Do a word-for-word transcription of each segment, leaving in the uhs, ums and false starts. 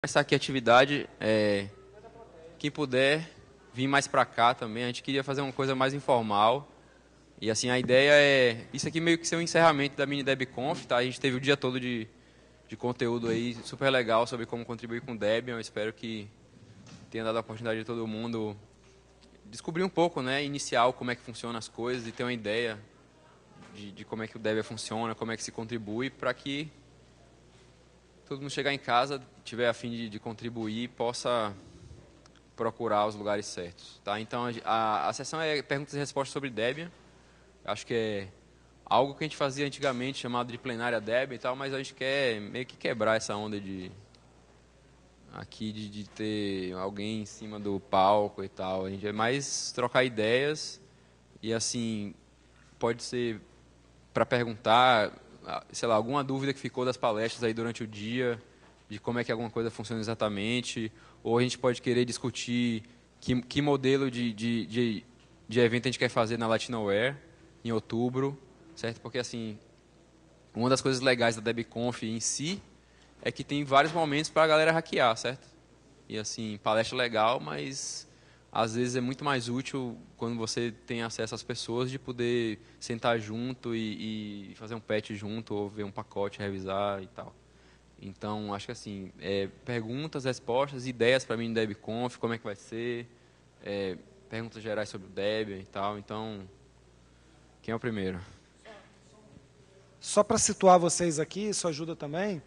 Essa aqui atividade, é, quem puder vir mais para cá também, a gente queria fazer uma coisa mais informal. E assim, a ideia é, isso aqui meio que ser um encerramento da Mini DebConf, tá? A gente teve o dia todo de, de conteúdo aí super legal sobre como contribuir com o Debian. Eu espero que tenha dado a oportunidade de todo mundo descobrir um pouco, né, inicial, como é que funcionam as coisas e ter uma ideia de, de como é que o Debian funciona, como é que se contribui, para que todo mundo chegar em casa, tiver a fim de, de contribuir, possa procurar os lugares certos, tá? Então a, a sessão é perguntas e respostas sobre Debian. Acho que é algo que a gente fazia antigamente, chamado de plenária Debian e tal, mas a gente quer meio que quebrar essa onda de aqui de, de ter alguém em cima do palco e tal. A gente é mais trocar ideias e assim pode ser para perguntar, sei lá, alguma dúvida que ficou das palestras aí durante o dia, de como é que alguma coisa funciona exatamente, ou a gente pode querer discutir que, que modelo de, de, de, de evento a gente quer fazer na Latinoware em outubro, certo? Porque, assim, uma das coisas legais da DebConf em si é que tem vários momentos para a galera hackear, certo? E, assim, palestra legal, mas às vezes é muito mais útil quando você tem acesso às pessoas de poder sentar junto e, e fazer um patch junto, ou ver um pacote, revisar e tal. Então, acho que assim, é, perguntas, respostas, ideias para mim no DebConf, como é que vai ser, é, perguntas gerais sobre o Debian e tal. Então, quem é o primeiro? Só para situar vocês aqui, isso ajuda também,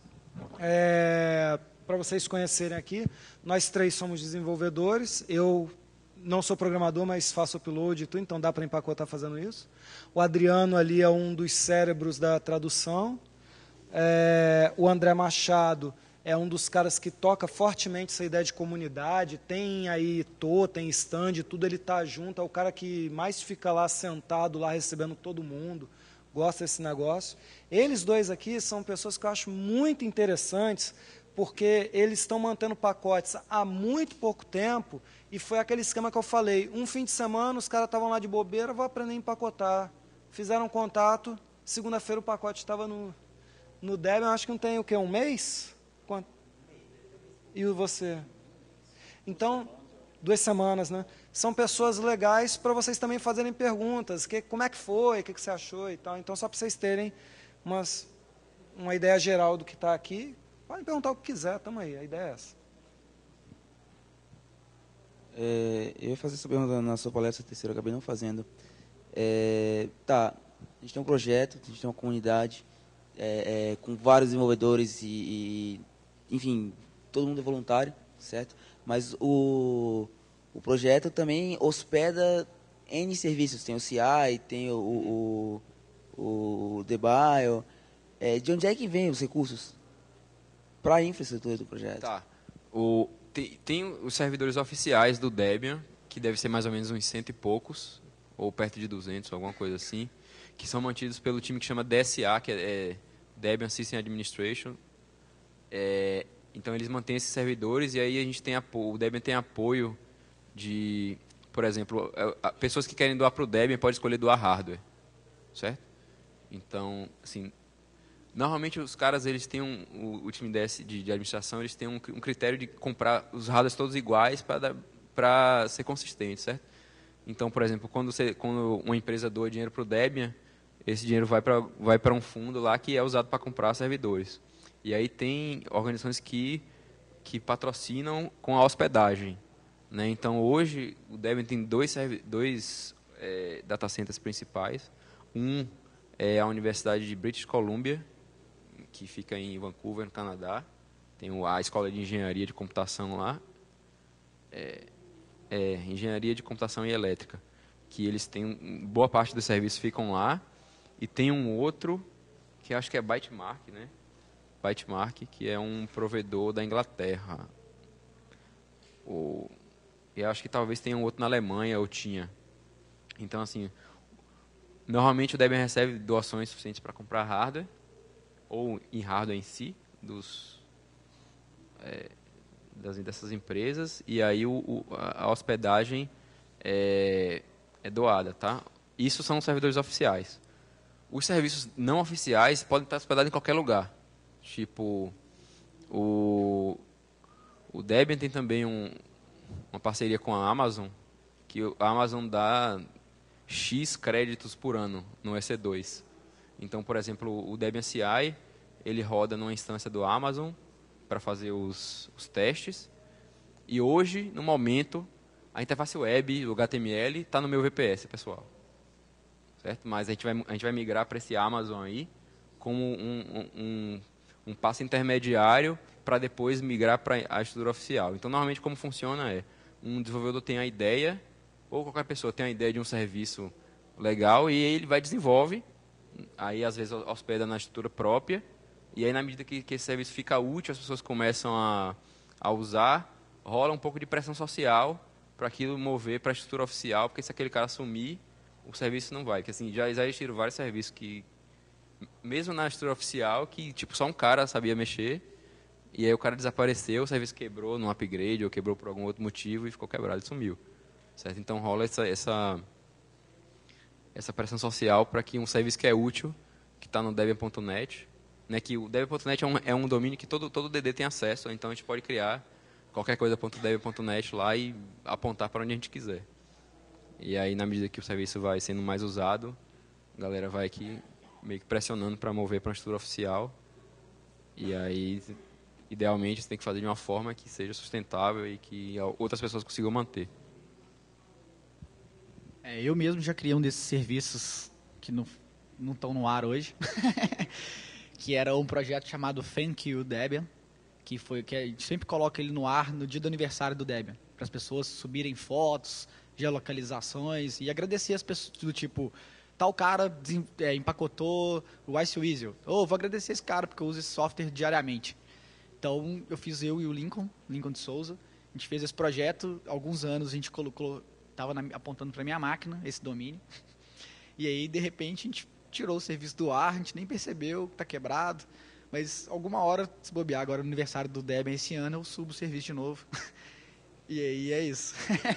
é, para vocês conhecerem aqui, nós três somos desenvolvedores, eu não sou programador, mas faço upload e tudo, então dá para empacotar fazendo isso. O Adriano ali é um dos cérebros da tradução. É, o André Machado é um dos caras que toca fortemente essa ideia de comunidade, tem aí tô, tem stand, tudo ele está junto, é o cara que mais fica lá sentado, lá recebendo todo mundo, gosta desse negócio. Eles dois aqui são pessoas que eu acho muito interessantes, porque eles estão mantendo pacotes há muito pouco tempo, e foi aquele esquema que eu falei, um fim de semana os caras estavam lá de bobeira, vou aprender a empacotar. Fizeram um contato, segunda-feira o pacote estava no, no Debian, acho que não tem o quê, um mês? Quanto? E você? Então, duas semanas, né? São pessoas legais para vocês também fazerem perguntas, que, como é que foi, o que, que você achou e tal. Então, só para vocês terem umas, uma ideia geral do que está aqui, podem perguntar o que quiser, estamos aí, a ideia é essa. É, eu ia fazer essa pergunta na sua palestra terceira, eu acabei não fazendo. É, tá, a gente tem um projeto, a gente tem uma comunidade é, é, com vários desenvolvedores e, e, enfim, todo mundo é voluntário, certo? Mas o, o projeto também hospeda N serviços, tem o C I, tem o, o, o Debian. É, de onde é que vem os recursos para a infraestrutura do projeto? Tá. O, tem, tem os servidores oficiais do Debian, que deve ser mais ou menos uns cento e poucos, ou perto de duzentos, alguma coisa assim, que são mantidos pelo time que chama D S A, que é, é Debian System Administration. É, então, eles mantêm esses servidores, e aí a gente tem apoio, o Debian tem apoio de, por exemplo, pessoas que querem doar para o Debian podem escolher doar hardware, certo? Então, assim, normalmente os caras, eles têm um, o, o time de, de, de administração, eles têm um, um critério de comprar os hardwares todos iguais para ser consistente, certo? Então, por exemplo, quando, você, quando uma empresa doa dinheiro para o Debian, esse dinheiro vai para vai para um fundo lá que é usado para comprar servidores. E aí tem organizações que, que patrocinam com a hospedagem, né? Então, hoje, o Debian tem dois, dois é, data centers principais. Um é a Universidade de British Columbia, que fica em Vancouver, no Canadá. Tem a Escola de Engenharia de Computação lá. É, é, Engenharia de Computação e Elétrica, que eles têm, boa parte dos serviços ficam lá. E tem um outro, que acho que é Bytemark, né? Bytemark, que é um provedor da Inglaterra. O, e acho que talvez tenha um outro na Alemanha, ou tinha. Então, assim, normalmente o Debian recebe doações suficientes para comprar hardware, ou em hardware em si, dos, é, das, dessas empresas, e aí o, o, a hospedagem é, é doada, tá? Isso são os servidores oficiais. Os serviços não oficiais podem estar hospedados em qualquer lugar. Tipo, o, o Debian tem também um, uma parceria com a Amazon, que a Amazon dá X créditos por ano no E C dois. Então, por exemplo, o Debian C I, ele roda numa instância do Amazon para fazer os, os testes. E hoje, no momento, a interface web, o H T M L, está no meu V P S, pessoal. Certo? Mas a gente vai, a gente vai migrar para esse Amazon aí como um, um, um, um passo intermediário para depois migrar para a estrutura oficial. Então, normalmente, como funciona é, um desenvolvedor tem a ideia, ou qualquer pessoa tem a ideia de um serviço legal, e ele vai desenvolve, aí às vezes hospeda na estrutura própria, e aí na medida que, que esse serviço fica útil, as pessoas começam a, a usar, rola um pouco de pressão social para aquilo mover para a estrutura oficial, porque se aquele cara sumir, o serviço não vai. Porque, assim, já existiram vários serviços que, mesmo na estrutura oficial, que tipo, só um cara sabia mexer, e aí o cara desapareceu, o serviço quebrou num upgrade, ou quebrou por algum outro motivo, e ficou quebrado e sumiu. Certo? Então rola essa, essa, essa pressão social para que um serviço que é útil, que está no Debian ponto net, né, que o Debian ponto net é um, é um domínio que todo, todo D D tem acesso, então a gente pode criar qualquer coisa .debian ponto net lá e apontar para onde a gente quiser. E aí, na medida que o serviço vai sendo mais usado, a galera vai aqui meio que pressionando para mover para uma estrutura oficial. E aí, idealmente, você tem que fazer de uma forma que seja sustentável e que outras pessoas consigam manter. É, eu mesmo já criei um desses serviços que não não estão no ar hoje, que era um projeto chamado Thank You Debian, que foi que a gente sempre coloca ele no ar no dia do aniversário do Debian, para as pessoas subirem fotos, geolocalizações e agradecer as pessoas do tipo, tal cara é, empacotou o IceWeasel, ou oh, vou agradecer esse cara porque eu uso esse software diariamente. Então eu fiz eu e o Lincoln, Lincoln de Souza, a gente fez esse projeto, alguns anos a gente colocou, estava apontando para minha máquina esse domínio, e aí de repente a gente tirou o serviço do ar, a gente nem percebeu que está quebrado, mas alguma hora, se bobear, agora no aniversário do Debian esse ano, eu subo o serviço de novo. E aí é isso.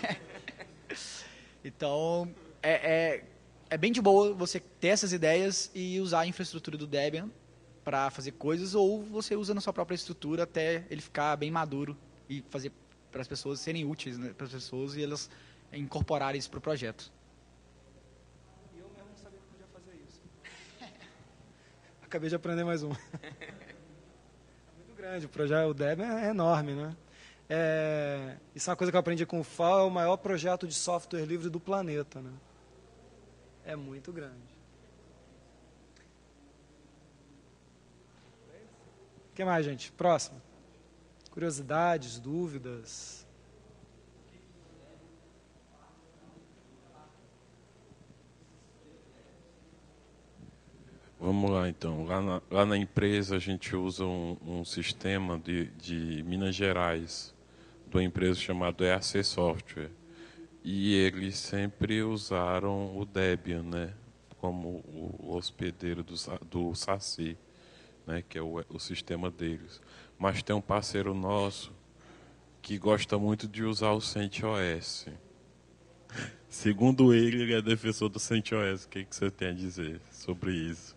Então, é, é, é bem de boa você ter essas ideias e usar a infraestrutura do Debian para fazer coisas, ou você usa na sua própria estrutura até ele ficar bem maduro e fazer para as pessoas serem úteis, né, para as pessoas e elas incorporarem isso para o projeto. Eu mesmo não sabia que podia fazer isso. Acabei de aprender mais um. É muito grande, o projeto, o Debian é enorme, né? É, isso é uma coisa que eu aprendi com o F A O, é o maior projeto de software livre do planeta, né? É muito grande. O que mais, gente? Próximo. Curiosidades, dúvidas. Vamos lá, então. Lá na, lá na empresa a gente usa um, um sistema de, de Minas Gerais, de uma empresa chamada E A C Software. E eles sempre usaram o Debian, né, como o hospedeiro do, do SASI, né, que é o, o sistema deles. Mas tem um parceiro nosso que gosta muito de usar o CentOS. Segundo ele, ele é defensor do CentOS. O que, que você tem a dizer sobre isso?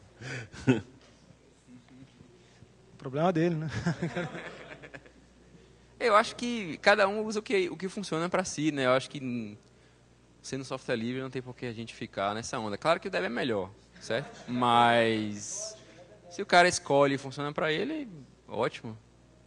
Problema dele, né? Eu acho que cada um usa o que, o que funciona para si, né? Eu acho que sendo software livre não tem por que a gente ficar nessa onda. Claro que o Debian é melhor, certo? Mas se o cara escolhe e funciona para ele, ótimo.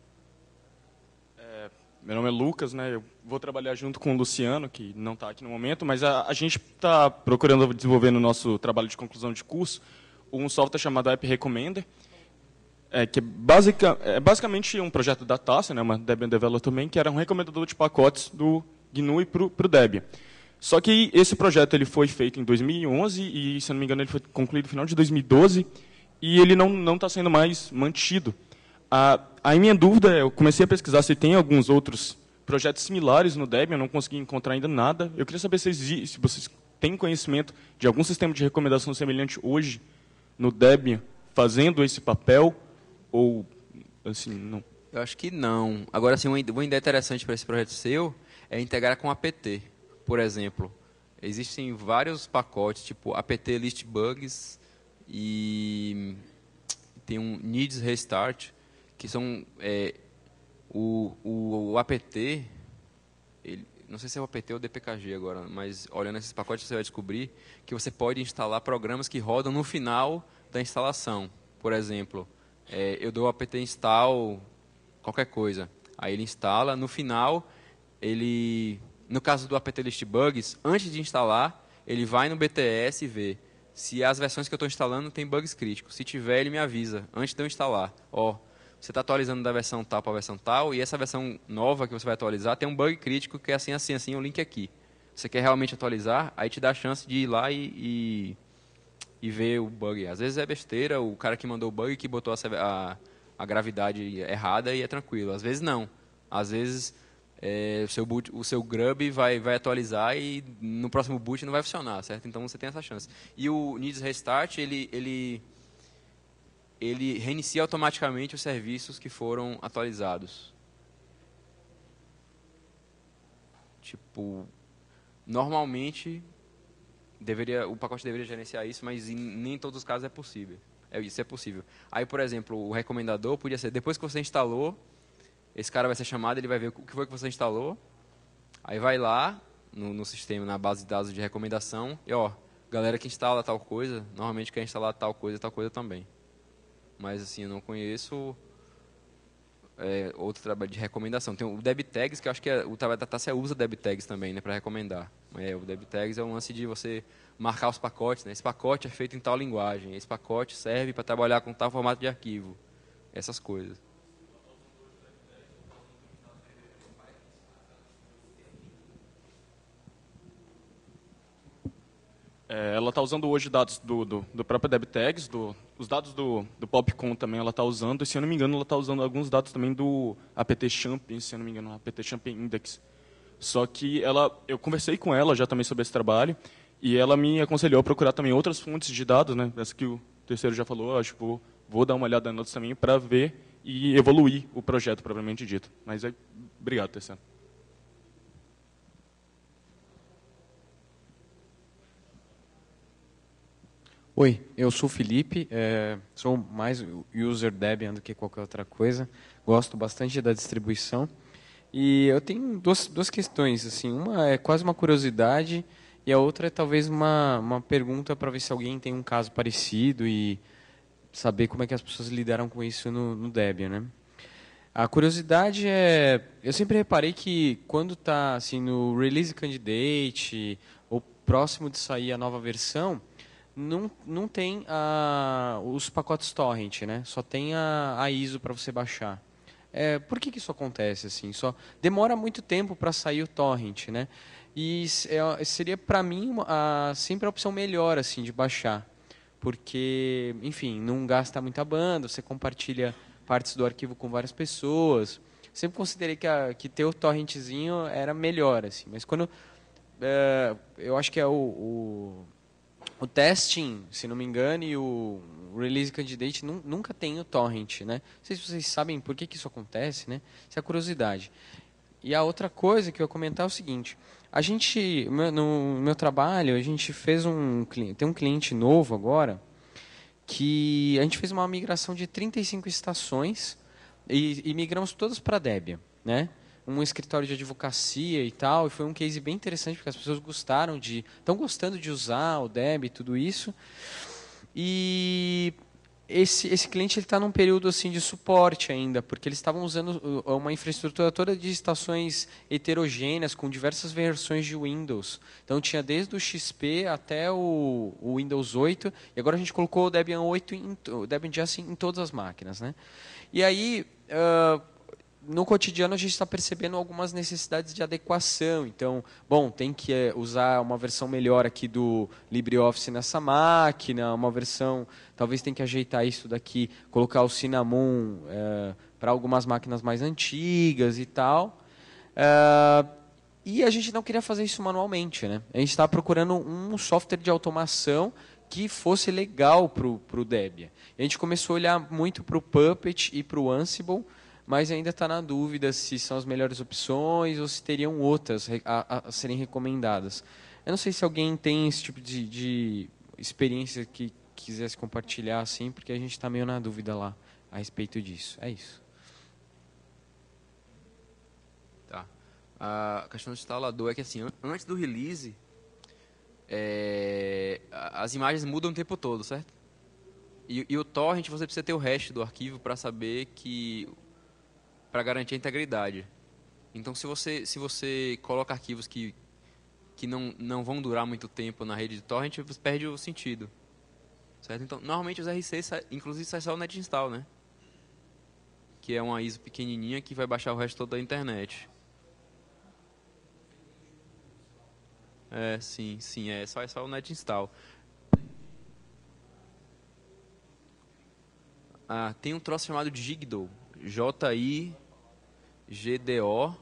É, meu nome é Lucas, né? Eu vou trabalhar junto com o Luciano, que não está aqui no momento, mas a, a gente está procurando desenvolver no nosso trabalho de conclusão de curso um software chamado App Recommender, é, que é, basica, é basicamente um projeto da Tassia, né, uma Debian Developer também, que era um recomendador de pacotes do G N U para o Debian. Só que esse projeto ele foi feito em dois mil e onze e, se não me engano, ele foi concluído no final de dois mil e doze e ele não está sendo mais mantido. A, a minha dúvida é, eu comecei a pesquisar se tem alguns outros projetos similares no Debian, eu não consegui encontrar ainda nada. Eu queria saber se, se vocês têm conhecimento de algum sistema de recomendação semelhante hoje no Debian, fazendo esse papel, ou assim, não? Eu acho que não. Agora, assim, uma ideia interessante para esse projeto seu é integrar com apt. Por exemplo, existem vários pacotes, tipo apt list bugs e tem um needs restart, que são é, o, o, o apt, ele, não sei se é o apt ou o D P K G agora, mas olhando esses pacotes você vai descobrir que você pode instalar programas que rodam no final da instalação. Por exemplo, é, eu dou apt install qualquer coisa, aí ele instala, no final, ele, no caso do apt list bugs, antes de instalar, ele vai no B T S e vê se as versões que eu estou instalando tem bugs críticos. Se tiver, ele me avisa antes de eu instalar. Ó, você está atualizando da versão tal para a versão tal, e essa versão nova que você vai atualizar tem um bug crítico que é assim, assim, assim, o link aqui. Você quer realmente atualizar, aí te dá a chance de ir lá e, e, e ver o bug. Às vezes é besteira, o cara que mandou o bug que botou a, a, a gravidade errada e é tranquilo. Às vezes não. Às vezes é, o, seu boot, o seu grub vai, vai atualizar e no próximo boot não vai funcionar, certo? Então você tem essa chance. E o Needs Restart, ele... ele ele reinicia automaticamente os serviços que foram atualizados. Tipo, normalmente, deveria, o pacote deveria gerenciar isso, mas em, nem em todos os casos é possível. É, isso é possível. Aí, por exemplo, o recomendador podia ser, depois que você instalou, esse cara vai ser chamado, ele vai ver o que foi que você instalou, aí vai lá, no, no sistema, na base de dados de recomendação, e ó, galera que instala tal coisa, normalmente quer instalar tal coisa, tal coisa também. Mas assim, eu não conheço é, outro trabalho de recomendação. Tem o DebTags, que eu acho que é, o trabalho da Tássia usa DebTags também, né, para recomendar. É, o DebTags é um lance de você marcar os pacotes, né? Esse pacote é feito em tal linguagem, esse pacote serve para trabalhar com tal formato de arquivo, essas coisas. É, ela está usando hoje dados do, do, do próprio DebTags, do, os dados do, do PopCon também ela está usando, e se eu não me engano ela está usando alguns dados também do apt-champ, se eu não me engano, apt-champ index. Só que ela, eu conversei com ela já também sobre esse trabalho, e ela me aconselhou a procurar também outras fontes de dados, né? Essa que o terceiro já falou, acho que vou, vou dar uma olhada nelas também para ver e evoluir o projeto, propriamente dito. Mas é, obrigado, terceiro. Oi, eu sou o Felipe, é, sou mais user Debian do que qualquer outra coisa, gosto bastante da distribuição e eu tenho duas, duas questões, assim, uma é quase uma curiosidade e a outra é talvez uma, uma pergunta para ver se alguém tem um caso parecido e saber como é que as pessoas lidaram com isso no, no Debian, né? A curiosidade é, eu sempre reparei que quando está assim, no Release Candidate ou próximo de sair a nova versão, Não, não tem a, os pacotes torrent, né? Só tem a, a I S O para você baixar. É, por que, que isso acontece assim? Só demora muito tempo para sair o torrent, né? E é, seria para mim a, sempre a opção melhor assim de baixar, porque, enfim, não gasta muita banda, você compartilha partes do arquivo com várias pessoas. Sempre considerei que, a, que ter o torrentzinho era melhor, assim. Mas quando é, eu acho que é o, o O testing, se não me engano, e o release candidate nunca tem o torrent, né? Não sei se vocês sabem por que, que isso acontece, né? Isso é a curiosidade. E a outra coisa que eu ia comentar é o seguinte: a gente, no meu trabalho, a gente fez um tem um cliente novo agora que a gente fez uma migração de trinta e cinco estações e, e migramos todas para Debian, né? Um escritório de advocacia e tal, e foi um case bem interessante, porque as pessoas gostaram de, estão gostando de usar o Debian e tudo isso. E esse, esse cliente está num período assim de suporte ainda, porque eles estavam usando uma infraestrutura toda de estações heterogêneas, com diversas versões de Windows. Então tinha desde o X P até o, o Windows oito, e agora a gente colocou o Debian oito, em, o Debian Just em todas as máquinas, né? E aí... Uh, no cotidiano a gente está percebendo algumas necessidades de adequação. Então, bom, tem que é, usar uma versão melhor aqui do LibreOffice nessa máquina, uma versão, talvez tem que ajeitar isso daqui, colocar o Cinnamon é, para algumas máquinas mais antigas e tal. É, e a gente não queria fazer isso manualmente, né? A gente estava procurando um software de automação que fosse legal para o Debian. E a gente começou a olhar muito para o Puppet e para o Ansible, mas ainda está na dúvida se são as melhores opções ou se teriam outras a, a, a serem recomendadas. Eu não sei se alguém tem esse tipo de, de experiência que quisesse compartilhar, assim, porque a gente está meio na dúvida lá a respeito disso. É isso. A questão do instalador é que, assim, an- antes do release, é, a- as imagens mudam o tempo todo, certo? E, e o torrent, você precisa ter o hash do arquivo para saber que... para garantir a integridade. Então, se você, se você coloca arquivos que, que não, não vão durar muito tempo na rede de torrent, você perde o sentido. Certo? Então, normalmente os R Cs, sai- inclusive, sai só o net install, né? Que é uma I S O pequenininha que vai baixar o resto todo da internet. É, sim, sim, é só, é só o net install. Ah, tem um troço chamado Jigdo, J I G D O,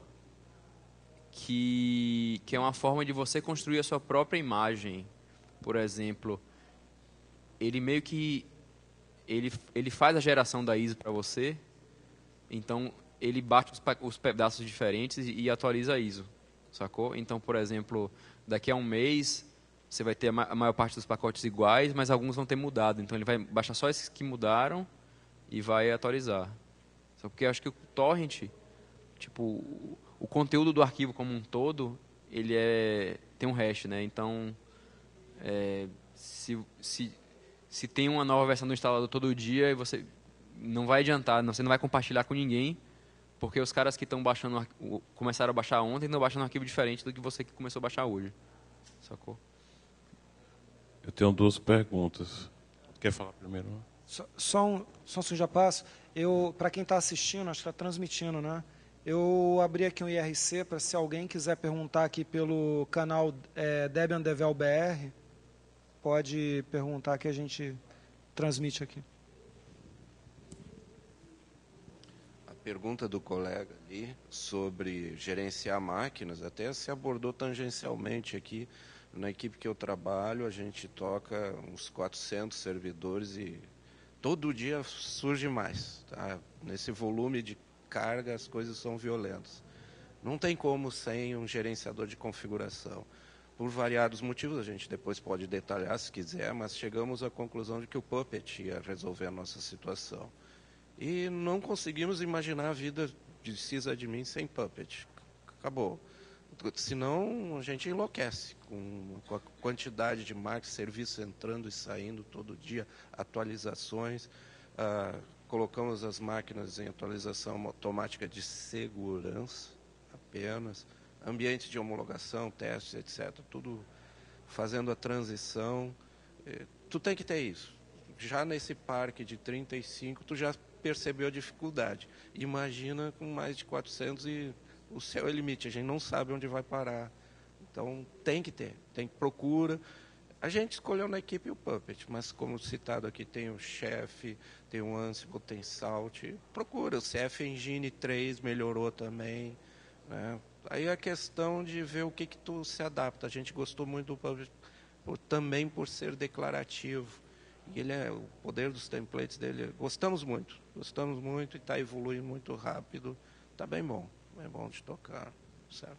que, que é uma forma de você construir a sua própria imagem. Por exemplo, ele meio que ele, ele faz a geração da I S O para você, então ele bate os, pa- os pedaços diferentes e, e atualiza a I S O, sacou? Então, por exemplo, daqui a um mês você vai ter a, ma a maior parte dos pacotes iguais, mas alguns vão ter mudado, então ele vai baixar só esses que mudaram e vai atualizar. Só porque eu acho que o torrent, tipo, o, o conteúdo do arquivo como um todo, ele é tem um hash, né? Então, é, se, se, se tem uma nova versão do instalador todo dia, você não vai adiantar, não, você não vai compartilhar com ninguém, porque os caras que estão baixando, o arqu- o- começaram a baixar ontem, estão baixando um arquivo diferente do que você que começou a baixar hoje. Sacou? Eu tenho duas perguntas. Quer falar primeiro? Só, só um, só um segundo, já passo. Eu, para quem está assistindo, acho que está transmitindo, né? Eu abri aqui um I R C para se alguém quiser perguntar aqui pelo canal é, Debian Devel B R, pode perguntar que a gente transmite aqui. A pergunta do colega ali sobre gerenciar máquinas até se abordou tangencialmente aqui. Na equipe que eu trabalho, a gente toca uns quatrocentos servidores e todo dia surge mais. Tá? Nesse volume de carga, as coisas são violentas. Não tem como sem um gerenciador de configuração. Por variados motivos, a gente depois pode detalhar se quiser, mas chegamos à conclusão de que o Puppet ia resolver a nossa situação. E não conseguimos imaginar a vida de sysadmin sem Puppet. Acabou. Senão, a gente enlouquece com, com a quantidade de marcas, serviços entrando e saindo todo dia, atualizações. Ah, colocamos as máquinas em atualização automática de segurança apenas, ambiente de homologação, testes, etcétera. Tudo fazendo a transição. Eh, tu tem que ter isso. Já nesse parque de trinta e cinco, tu já percebeu a dificuldade. Imagina com mais de quatrocentos e o céu é limite, a gente não sabe onde vai parar. Então, tem que ter, tem que procura. A gente escolheu na equipe o Puppet, mas como citado aqui, tem o Chef, tem o Ansible, tem Salt. Procura, o C F Engine três melhorou também. Né? Aí é a questão de ver o que, que tu se adapta. A gente gostou muito do Puppet por, também por ser declarativo. E ele é, o poder dos templates dele, gostamos muito. Gostamos muito e está evoluindo muito rápido. Está bem bom. É bom de tocar, certo?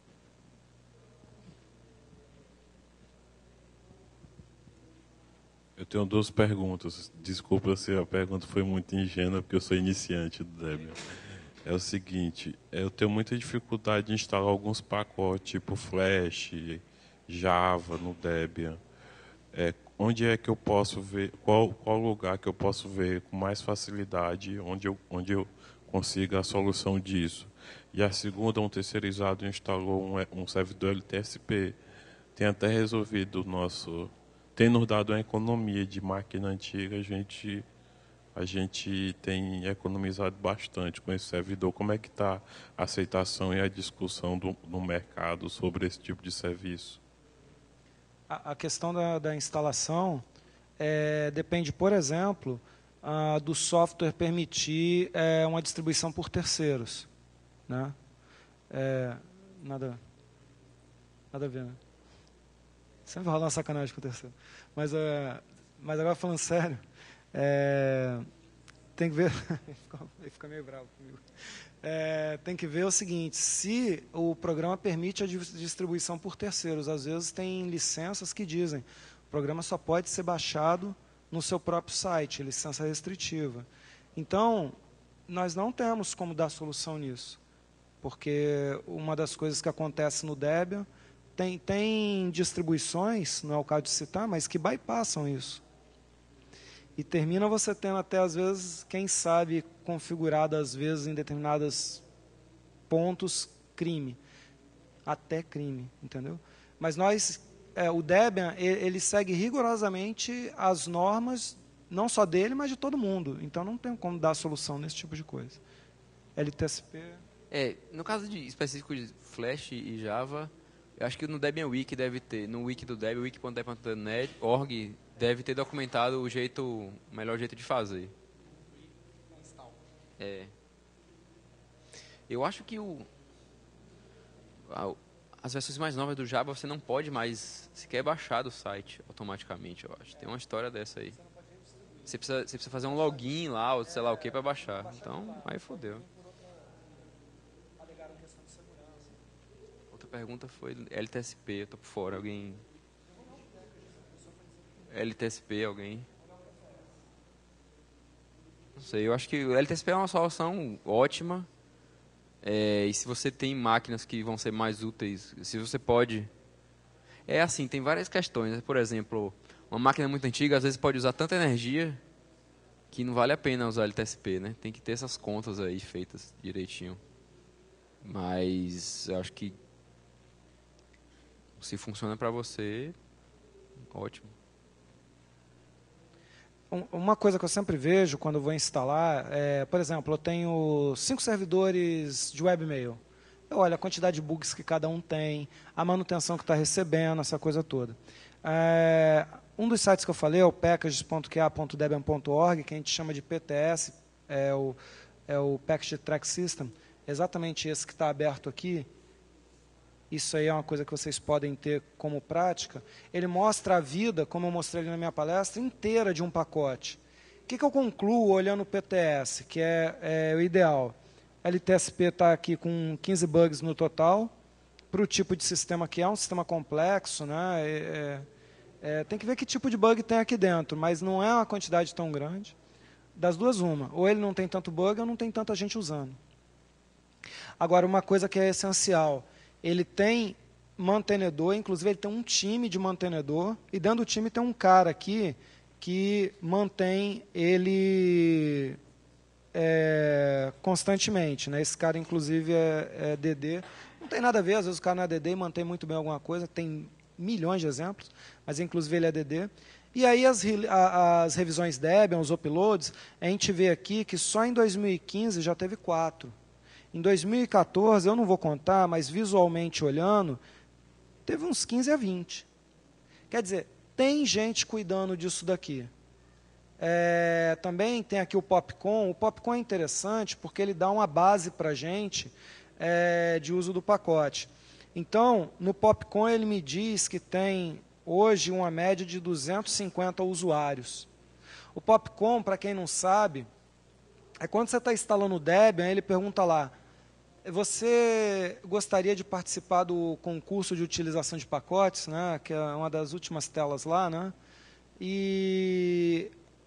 Eu tenho duas perguntas. Desculpa se a pergunta foi muito ingênua, porque eu sou iniciante do Debian. É o seguinte, eu tenho muita dificuldade de instalar alguns pacotes, tipo Flash, Java no Debian. É, onde é que eu posso ver, qual, qual lugar que eu posso ver com mais facilidade, onde eu, onde eu consiga a solução disso? E a segunda, um terceirizado instalou um, um servidor L T S P. Tem até resolvido o nosso... Tem nos dado uma economia de máquina antiga. A gente, a gente tem economizado bastante com esse servidor. Como é que está a aceitação e a discussão do, no mercado sobre esse tipo de serviço? A, a questão da, da instalação é, depende, por exemplo, ah, do software permitir é, uma distribuição por terceiros. Né? É, nada, nada a ver, né? Sempre rola uma sacanagem com o terceiro. Mas, é, mas agora falando sério, é, tem que ver... ele fica meio bravo comigo. É, tem que ver o seguinte, se o programa permite a distribuição por terceiros, às vezes tem licenças que dizem o programa só pode ser baixado no seu próprio site, licença restritiva. Então, nós não temos como dar solução nisso. porque uma das coisas que acontece no Debian, tem, tem distribuições, não é o caso de citar, mas que bypassam isso. E termina você tendo até, às vezes, quem sabe, configurado, às vezes, em determinados pontos, crime. Até crime, entendeu? Mas nós, é, o Debian, ele, ele segue rigorosamente as normas, não só dele, mas de todo mundo. Então, não tem como dar solução nesse tipo de coisa. L T S P... É, no caso de, específico de Flash e Java, eu acho que no Debian Wiki deve ter, no wiki do Debian, wiki ponto debian ponto net, org, deve ter documentado o jeito, o melhor jeito de fazer. É. Eu acho que o, a, as versões mais novas do Java você não pode mais sequer baixar do site automaticamente, eu acho. Tem uma história dessa aí. Você precisa, você precisa fazer um login lá, ou sei lá o que, para baixar. Então, aí fodeu. Outra pergunta foi L T S P, eu tô por fora. Alguém... L T S P, alguém? Não sei, eu acho que o L T S P é uma solução ótima. É, e se você tem máquinas que vão ser mais úteis, se você pode... É assim, tem várias questões. Por exemplo, uma máquina muito antiga, às vezes pode usar tanta energia que não vale a pena usar L T S P, né? Tem que ter essas contas aí feitas direitinho. Mas eu acho que se funciona para você, ótimo. Uma coisa que eu sempre vejo quando eu vou instalar, é, por exemplo, eu tenho cinco servidores de webmail. Eu olho a quantidade de bugs que cada um tem, a manutenção que está recebendo, essa coisa toda. É, um dos sites que eu falei é o packages ponto q a ponto debian ponto org, que a gente chama de P T S, é o, é o Package Track System, exatamente esse que está aberto aqui. Isso aí é uma coisa que vocês podem ter como prática. Ele mostra a vida, como eu mostrei ali na minha palestra, inteira de um pacote. O que, que eu concluo olhando o P T S, que é, é o ideal? L T S P está aqui com quinze bugs no total, para o tipo de sistema que é, um sistema complexo, né? É, é, tem que ver que tipo de bug tem aqui dentro, mas não é uma quantidade tão grande. Das duas, uma. Ou ele não tem tanto bug, ou não tem tanta gente usando. Agora, uma coisa que é essencial... Ele tem mantenedor, inclusive ele tem um time de mantenedor, e dentro do time tem um cara aqui que mantém ele é, constantemente. Né? Esse cara, inclusive, é, é D D. Não tem nada a ver, às vezes o cara não é D D e mantém muito bem alguma coisa, tem milhões de exemplos, mas inclusive ele é D D. E aí as, as revisões Debian, os uploads, a gente vê aqui que só em dois mil e quinze já teve quatro. Em dois mil e quatorze, eu não vou contar, mas visualmente olhando, teve uns quinze a vinte. Quer dizer, tem gente cuidando disso daqui. É, também tem aqui o Popcon. O Popcon é interessante porque ele dá uma base para a gente é, de uso do pacote. Então, no Popcon ele me diz que tem hoje uma média de duzentos e cinquenta usuários. O Popcon, para quem não sabe, é quando você está instalando o Debian, ele pergunta lá, você gostaria de participar do concurso de utilização de pacotes, né, que é uma das últimas telas lá, né? E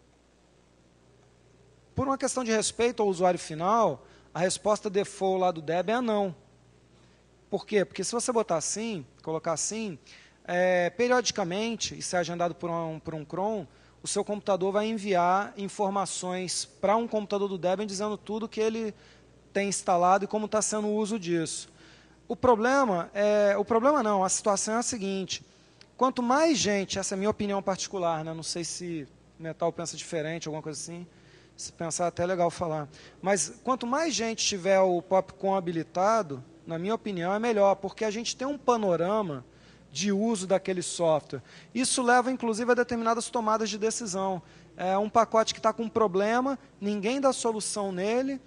por uma questão de respeito ao usuário final, a resposta default lá do Debian é não. Por quê? Porque se você botar assim, colocar assim, é, periodicamente, e ser agendado por um, por um cron, o seu computador vai enviar informações para um computador do Debian dizendo tudo que ele tem instalado e como está sendo o uso disso. O problema, é, o problema não, a situação é a seguinte, quanto mais gente, essa é a minha opinião particular, né, não sei se Metal pensa diferente, alguma coisa assim, se pensar até é legal falar, mas quanto mais gente tiver o Popcon habilitado, na minha opinião é melhor, porque a gente tem um panorama de uso daquele software. Isso leva, inclusive, a determinadas tomadas de decisão. É um pacote que está com um problema, ninguém dá solução nele,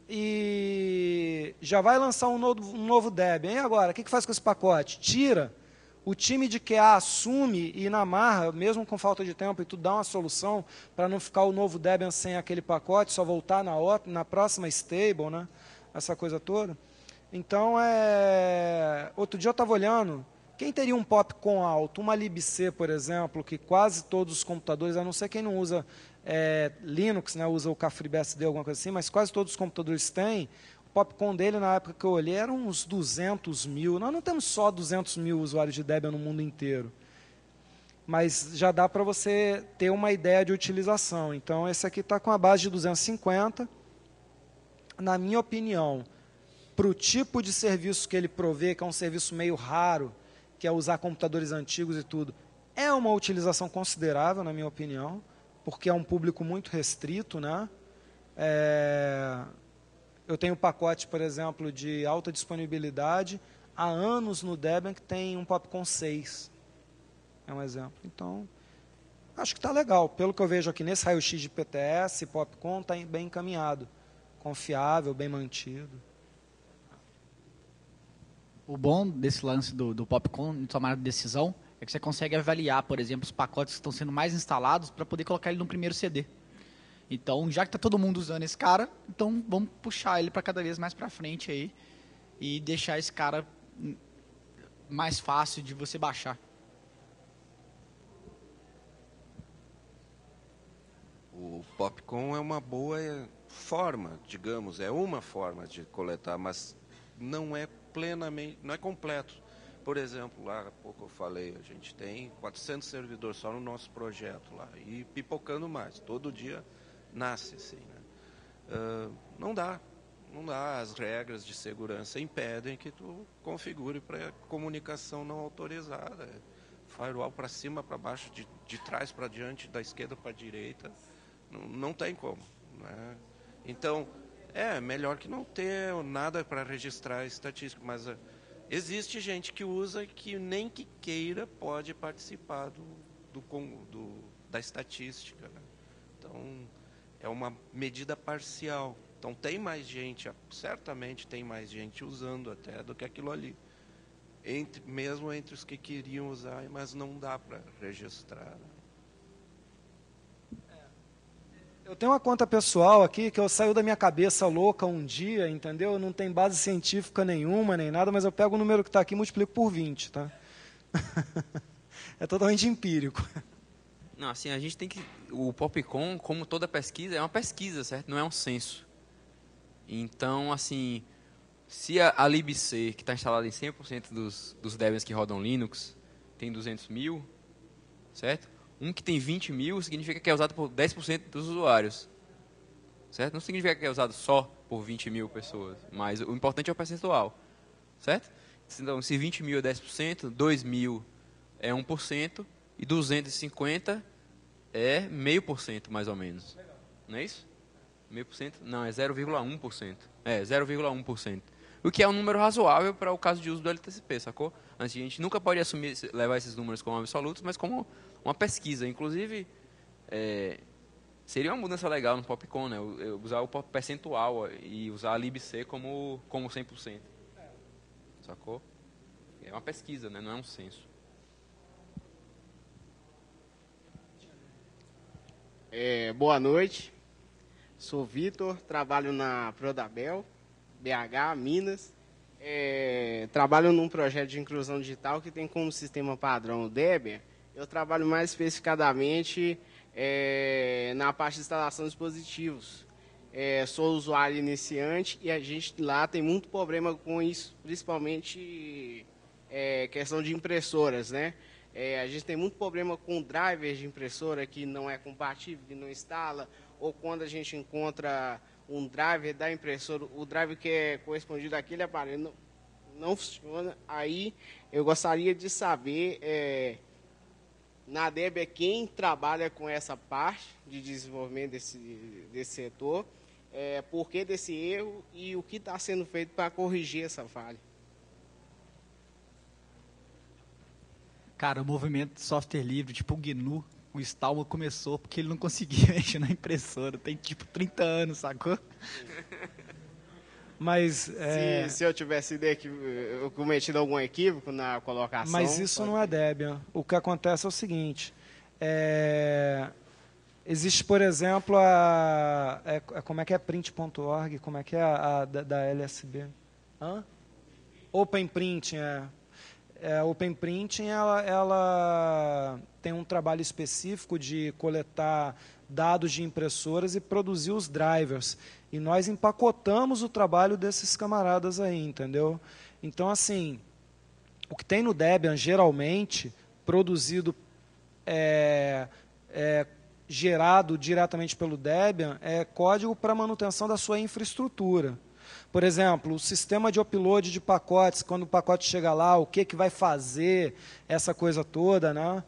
e já vai lançar um novo, um novo Debian. E agora, o que, que faz com esse pacote? Tira, o time de Q A assume e na marra, mesmo com falta de tempo, e tudo dá uma solução para não ficar o novo Debian sem aquele pacote, só voltar na, outra, na próxima stable, né? Essa coisa toda. Então, é... outro dia eu estava olhando, quem teria um Popcon alto, uma libc, por exemplo, que quase todos os computadores, a não ser quem não usa é, Linux, né, usa o K FreeBSD, alguma coisa assim, mas quase todos os computadores têm, o Popcon dele, na época que eu olhei, eram uns duzentos mil. Nós não temos só duzentos mil usuários de Debian no mundo inteiro. Mas já dá para você ter uma ideia de utilização. Então, esse aqui está com a base de duzentos e cinquenta. Na minha opinião, para o tipo de serviço que ele provê, que é um serviço meio raro, que é usar computadores antigos e tudo, é uma utilização considerável, na minha opinião, porque é um público muito restrito, né? É... Eu tenho um pacote, por exemplo, de alta disponibilidade há anos no Debian que tem um Popcon seis. É um exemplo. Então, acho que está legal. Pelo que eu vejo aqui nesse raio-x de P T S, Popcon está bem encaminhado. Confiável, bem mantido. O bom desse lance do, do Popcon de tomar decisão é que você consegue avaliar, por exemplo, os pacotes que estão sendo mais instalados para poder colocar ele no primeiro C D. Então, já que está todo mundo usando esse cara, então vamos puxar ele para cada vez mais para frente aí e deixar esse cara mais fácil de você baixar. O Popcon é uma boa forma, digamos, é uma forma de coletar, mas não é plenamente, não é completo. Por exemplo, lá há pouco eu falei, a gente tem quatrocentos servidores só no nosso projeto lá, e pipocando mais, todo dia nasce assim, né? Uh, não dá, não dá, as regras de segurança impedem que tu configure para comunicação não autorizada, firewall para cima, para baixo, de, de trás para diante, da esquerda para a direita, não, não tem como, né? Então, é melhor que não ter nada para registrar estatística, mas uh, existe gente que usa que nem que queira pode participar do, do, do, da estatística, né? Então, é uma medida parcial. Então, tem mais gente, certamente tem mais gente usando até do que aquilo ali. Entre, mesmo entre os que queriam usar, mas não dá para registrar. Eu tenho uma conta pessoal aqui que eu saio da minha cabeça louca um dia, entendeu? Não tem base científica nenhuma, nem nada, mas eu pego o número que está aqui e multiplico por vinte, tá? É totalmente empírico. Não, assim, a gente tem que... O Popcon, como toda pesquisa, é uma pesquisa, certo? Não é um censo. Então, assim, se a, a libc, que está instalada em cem por cento dos, dos Debians que rodam Linux, tem duzentos mil, certo? Um que tem vinte mil significa que é usado por dez por cento dos usuários, certo? Não significa que é usado só por vinte mil pessoas, mas o importante é o percentual, certo? Então, se vinte mil é dez por cento, dois mil é um por cento e duzentos e cinquenta é meio por cento, mais ou menos. Não é isso? Meio por cento? Não, é zero vírgula um por cento. É, zero vírgula um por cento. O que é um número razoável para o caso de uso do L T C P, sacou? A gente nunca pode assumir, levar esses números como absolutos, mas como uma pesquisa. Inclusive, é, seria uma mudança legal no Popcon, né? Usar o percentual e usar a libc como, como cem por cento. Sacou? É uma pesquisa, né? Não é um censo. É, boa noite, sou Vitor, trabalho na Prodabel, B H, Minas. É, trabalho num projeto de inclusão digital que tem como sistema padrão o Debian. Eu trabalho mais especificadamente é, na parte de instalação de dispositivos. É, sou usuário iniciante e a gente lá tem muito problema com isso, principalmente é, questão de impressoras, né? É, a gente tem muito problema com drivers de impressora que não é compatível, que não instala, ou quando a gente encontra um driver da impressora, o driver que é correspondido àquele aparelho não, não funciona. Aí eu gostaria de saber, é, na Debian, quem trabalha com essa parte de desenvolvimento desse, desse setor, é, por que desse erro e o que está sendo feito para corrigir essa falha. Cara, o movimento de software livre, tipo o G N U, o Stallman começou porque ele não conseguia mexer na impressora. Tem tipo trinta anos, sacou? Mas, é... se, se eu tivesse eu cometido algum equívoco na colocação... Mas isso pode... não é Debian. O que acontece é o seguinte. É... Existe, por exemplo, a... É, como é que é print ponto org? Como é que é a, a da, da L S B? Hã? OpenPrint, é... É, a OpenPrinting ela, ela tem um trabalho específico de coletar dados de impressoras e produzir os drivers. E nós empacotamos o trabalho desses camaradas aí, entendeu? Então, assim, o que tem no Debian, geralmente, produzido, é, é, gerado diretamente pelo Debian, é código para manutenção da sua infraestrutura. Por exemplo, o sistema de upload de pacotes, quando o pacote chega lá, o que, que vai fazer, essa coisa toda, né?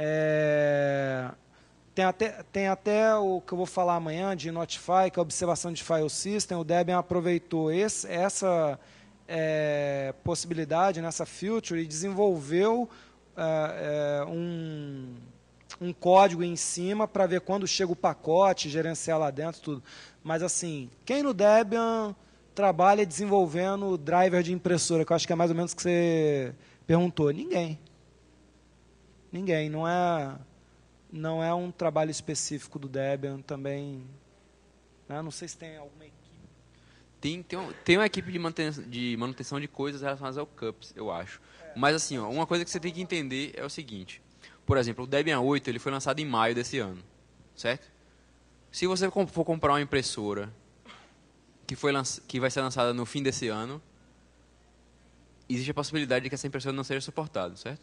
É, tem, até, tem até o que eu vou falar amanhã de Notify, que é a observação de file system. O Debian aproveitou esse, essa é, possibilidade, nessa feature, e desenvolveu é, é, um, um código em cima para ver quando chega o pacote, gerenciar lá dentro, tudo. Mas, assim, quem no Debian trabalha desenvolvendo driver de impressora, que eu acho que é mais ou menos o que você perguntou? Ninguém. Ninguém. Não é, não é um trabalho específico do Debian também. Né? Não sei se tem alguma equipe. Tem, tem, um, tem uma equipe de manutenção, de manutenção de coisas relacionadas ao CUPS, eu acho. É. Mas, assim, ó, uma coisa que você tem que entender é o seguinte. Por exemplo, o Debian oito ele foi lançado em maio desse ano. Certo? Se você for comprar uma impressora que, foi lanç... que vai ser lançada no fim desse ano, existe a possibilidade de que essa impressora não seja suportada, certo?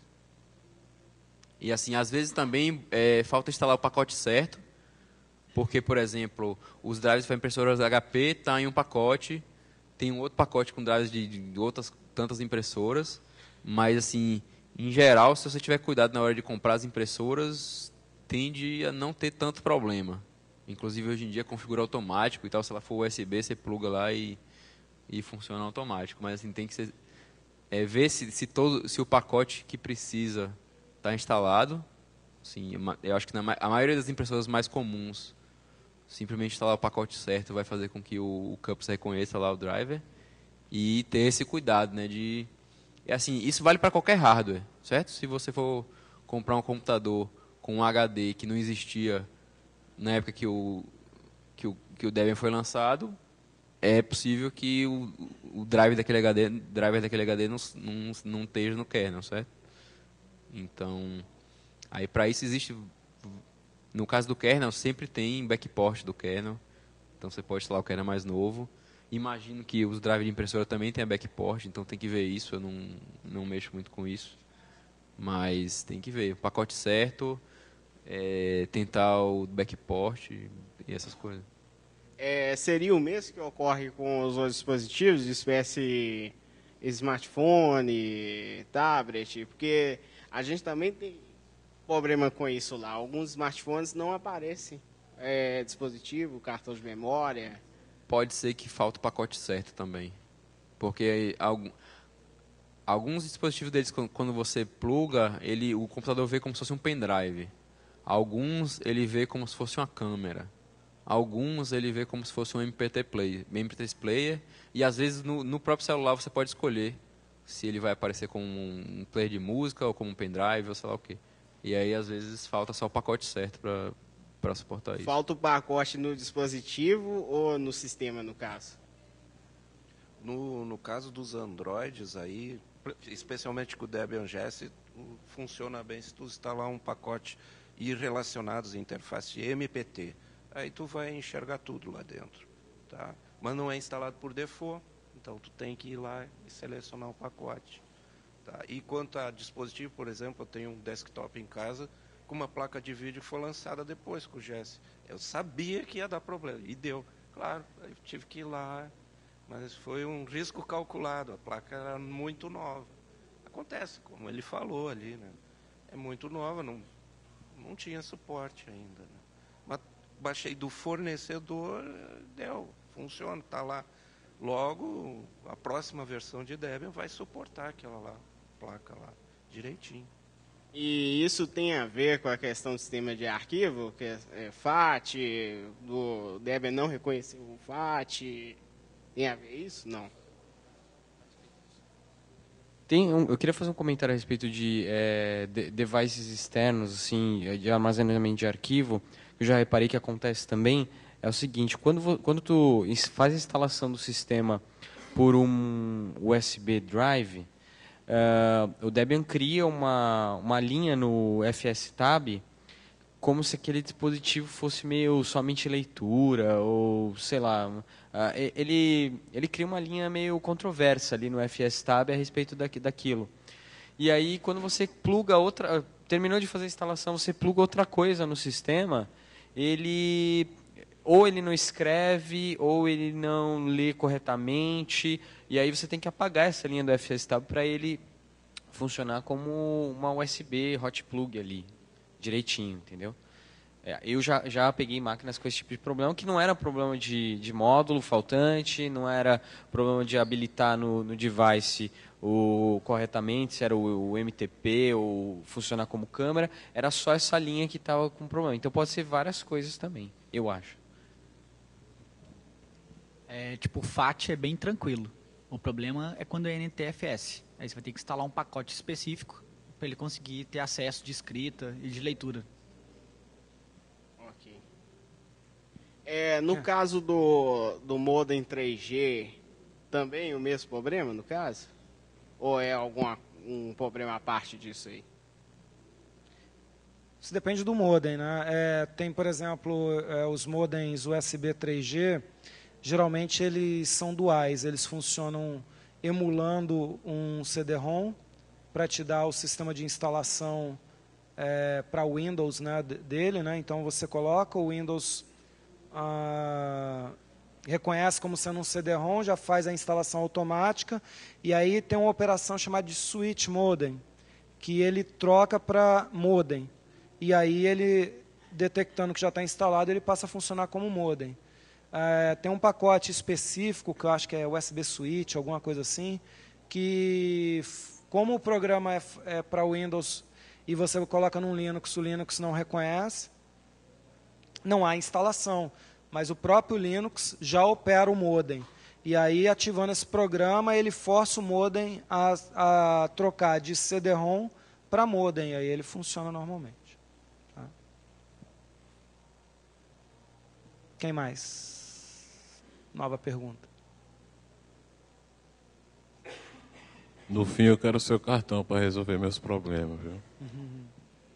E assim, às vezes também é, falta instalar o pacote certo, porque, por exemplo, os drives para impressoras H P estão tá em um pacote, tem um outro pacote com drives de, de outras tantas impressoras, mas assim, em geral, se você tiver cuidado na hora de comprar as impressoras, tende a não ter tanto problema. Inclusive, hoje em dia, configura automático e tal. Se ela for U S B, você pluga lá e, e funciona automático. Mas, assim, tem que ser, é, ver se, se, todo, se o pacote que precisa está instalado. Assim, eu acho que na, a maioria das impressoras mais comuns, simplesmente instalar o pacote certo vai fazer com que o, o CUPS reconheça lá o driver. E ter esse cuidado, né? De, é assim, isso vale para qualquer hardware, certo? Se você for comprar um computador com um H D que não existia na época que o, que o, que o Debian foi lançado, é possível que o, o drive daquele H D, driver daquele H D não, não, não esteja no kernel, certo? Então, aí para isso existe, no caso do kernel, sempre tem backport do kernel, então você pode instalar o kernel mais novo. Imagino que os drivers de impressora também tenham backport, então tem que ver isso, eu não, não mexo muito com isso, mas tem que ver o pacote certo. É, tentar o backport e essas coisas. É, seria o mesmo que ocorre com os outros dispositivos, de espécie smartphone, tablet, porque a gente também tem problema com isso lá. Alguns smartphones não aparecem é, dispositivo, cartão de memória. Pode ser que falta o pacote certo também, porque algum, alguns dispositivos deles, quando você pluga, ele, o computador vê como se fosse um pendrive. Alguns ele vê como se fosse uma câmera. Alguns ele vê como se fosse um M P três player. M P três player. E às vezes no, no próprio celular você pode escolher se ele vai aparecer como um player de música ou como um pendrive ou sei lá o quê. E aí às vezes falta só o pacote certo para suportar isso. Falta o pacote no dispositivo ou no sistema, no caso? No, no caso dos Androids aí, especialmente com o Debian G S, funciona bem se tu instalar um pacote e relacionados à interface M P T. Aí tu vai enxergar tudo lá dentro. Tá? Mas não é instalado por default, então tu tem que ir lá e selecionar o pacote. Tá? E quanto a dispositivo, por exemplo, eu tenho um desktop em casa com uma placa de vídeo que foi lançada depois com o G S. Eu sabia que ia dar problema, e deu. Claro, eu tive que ir lá, mas foi um risco calculado, a placa era muito nova. Acontece, como ele falou ali, né? É muito nova, não... não tinha suporte ainda. Né? Mas baixei do fornecedor, deu, funciona, está lá. Logo, a próxima versão de Debian vai suportar aquela lá, placa lá, direitinho. E isso tem a ver com a questão do sistema de arquivo, que é, é F A T, do Debian não reconhecer o F A T, tem a ver isso? Não. Tem um, eu queria fazer um comentário a respeito de, é, de devices externos, assim, de armazenamento de arquivo. Eu já reparei que acontece também. É o seguinte, quando, quando tu faz a instalação do sistema por um U S B drive, uh, o Debian cria uma, uma linha no F S Tab como se aquele dispositivo fosse meio somente leitura, ou sei lá. Uh, ele, ele cria uma linha meio controversa ali no F S Tab a respeito daqui, daquilo. E aí, quando você pluga outra... Terminou de fazer a instalação, você pluga outra coisa no sistema, ele... Ou ele não escreve, ou ele não lê corretamente, e aí você tem que apagar essa linha do F S Tab para ele funcionar como uma U S B hot plug ali, direitinho, entendeu? É, eu já, já peguei máquinas com esse tipo de problema, que não era problema de, de módulo faltante, não era problema de habilitar no, no device o, corretamente, se era o, o M T P ou funcionar como câmera, era só essa linha que estava com problema. Então pode ser várias coisas também, eu acho. É, tipo, o F A T é bem tranquilo. O problema é quando é N T F S. Aí você vai ter que instalar um pacote específico para ele conseguir ter acesso de escrita e de leitura. Ok. É, no é. caso do, do modem três G, também o mesmo problema, no caso? Ou é algum um problema à parte disso aí? Isso depende do modem, né? É, tem, por exemplo, é, os modems U S B três G... Geralmente eles são duais, eles funcionam emulando um C D ROM para te dar o sistema de instalação é, para o Windows, né, dele. Né? Então você coloca o Windows, ah, reconhece como sendo um C D ROM, já faz a instalação automática, e aí tem uma operação chamada de switch modem, que ele troca para modem. E aí ele, detectando que já está instalado, ele passa a funcionar como modem. É, tem um pacote específico, que eu acho que é U S B Switch, alguma coisa assim, que, como o programa é, é para Windows e você coloca num Linux, o Linux não reconhece, não há instalação, mas o próprio Linux já opera o modem. E aí, ativando esse programa, ele força o modem a, a trocar de C D ROM para modem, e aí ele funciona normalmente. Tá? Quem mais? Nova pergunta. No fim, eu quero o seu cartão para resolver meus problemas, viu? Uhum.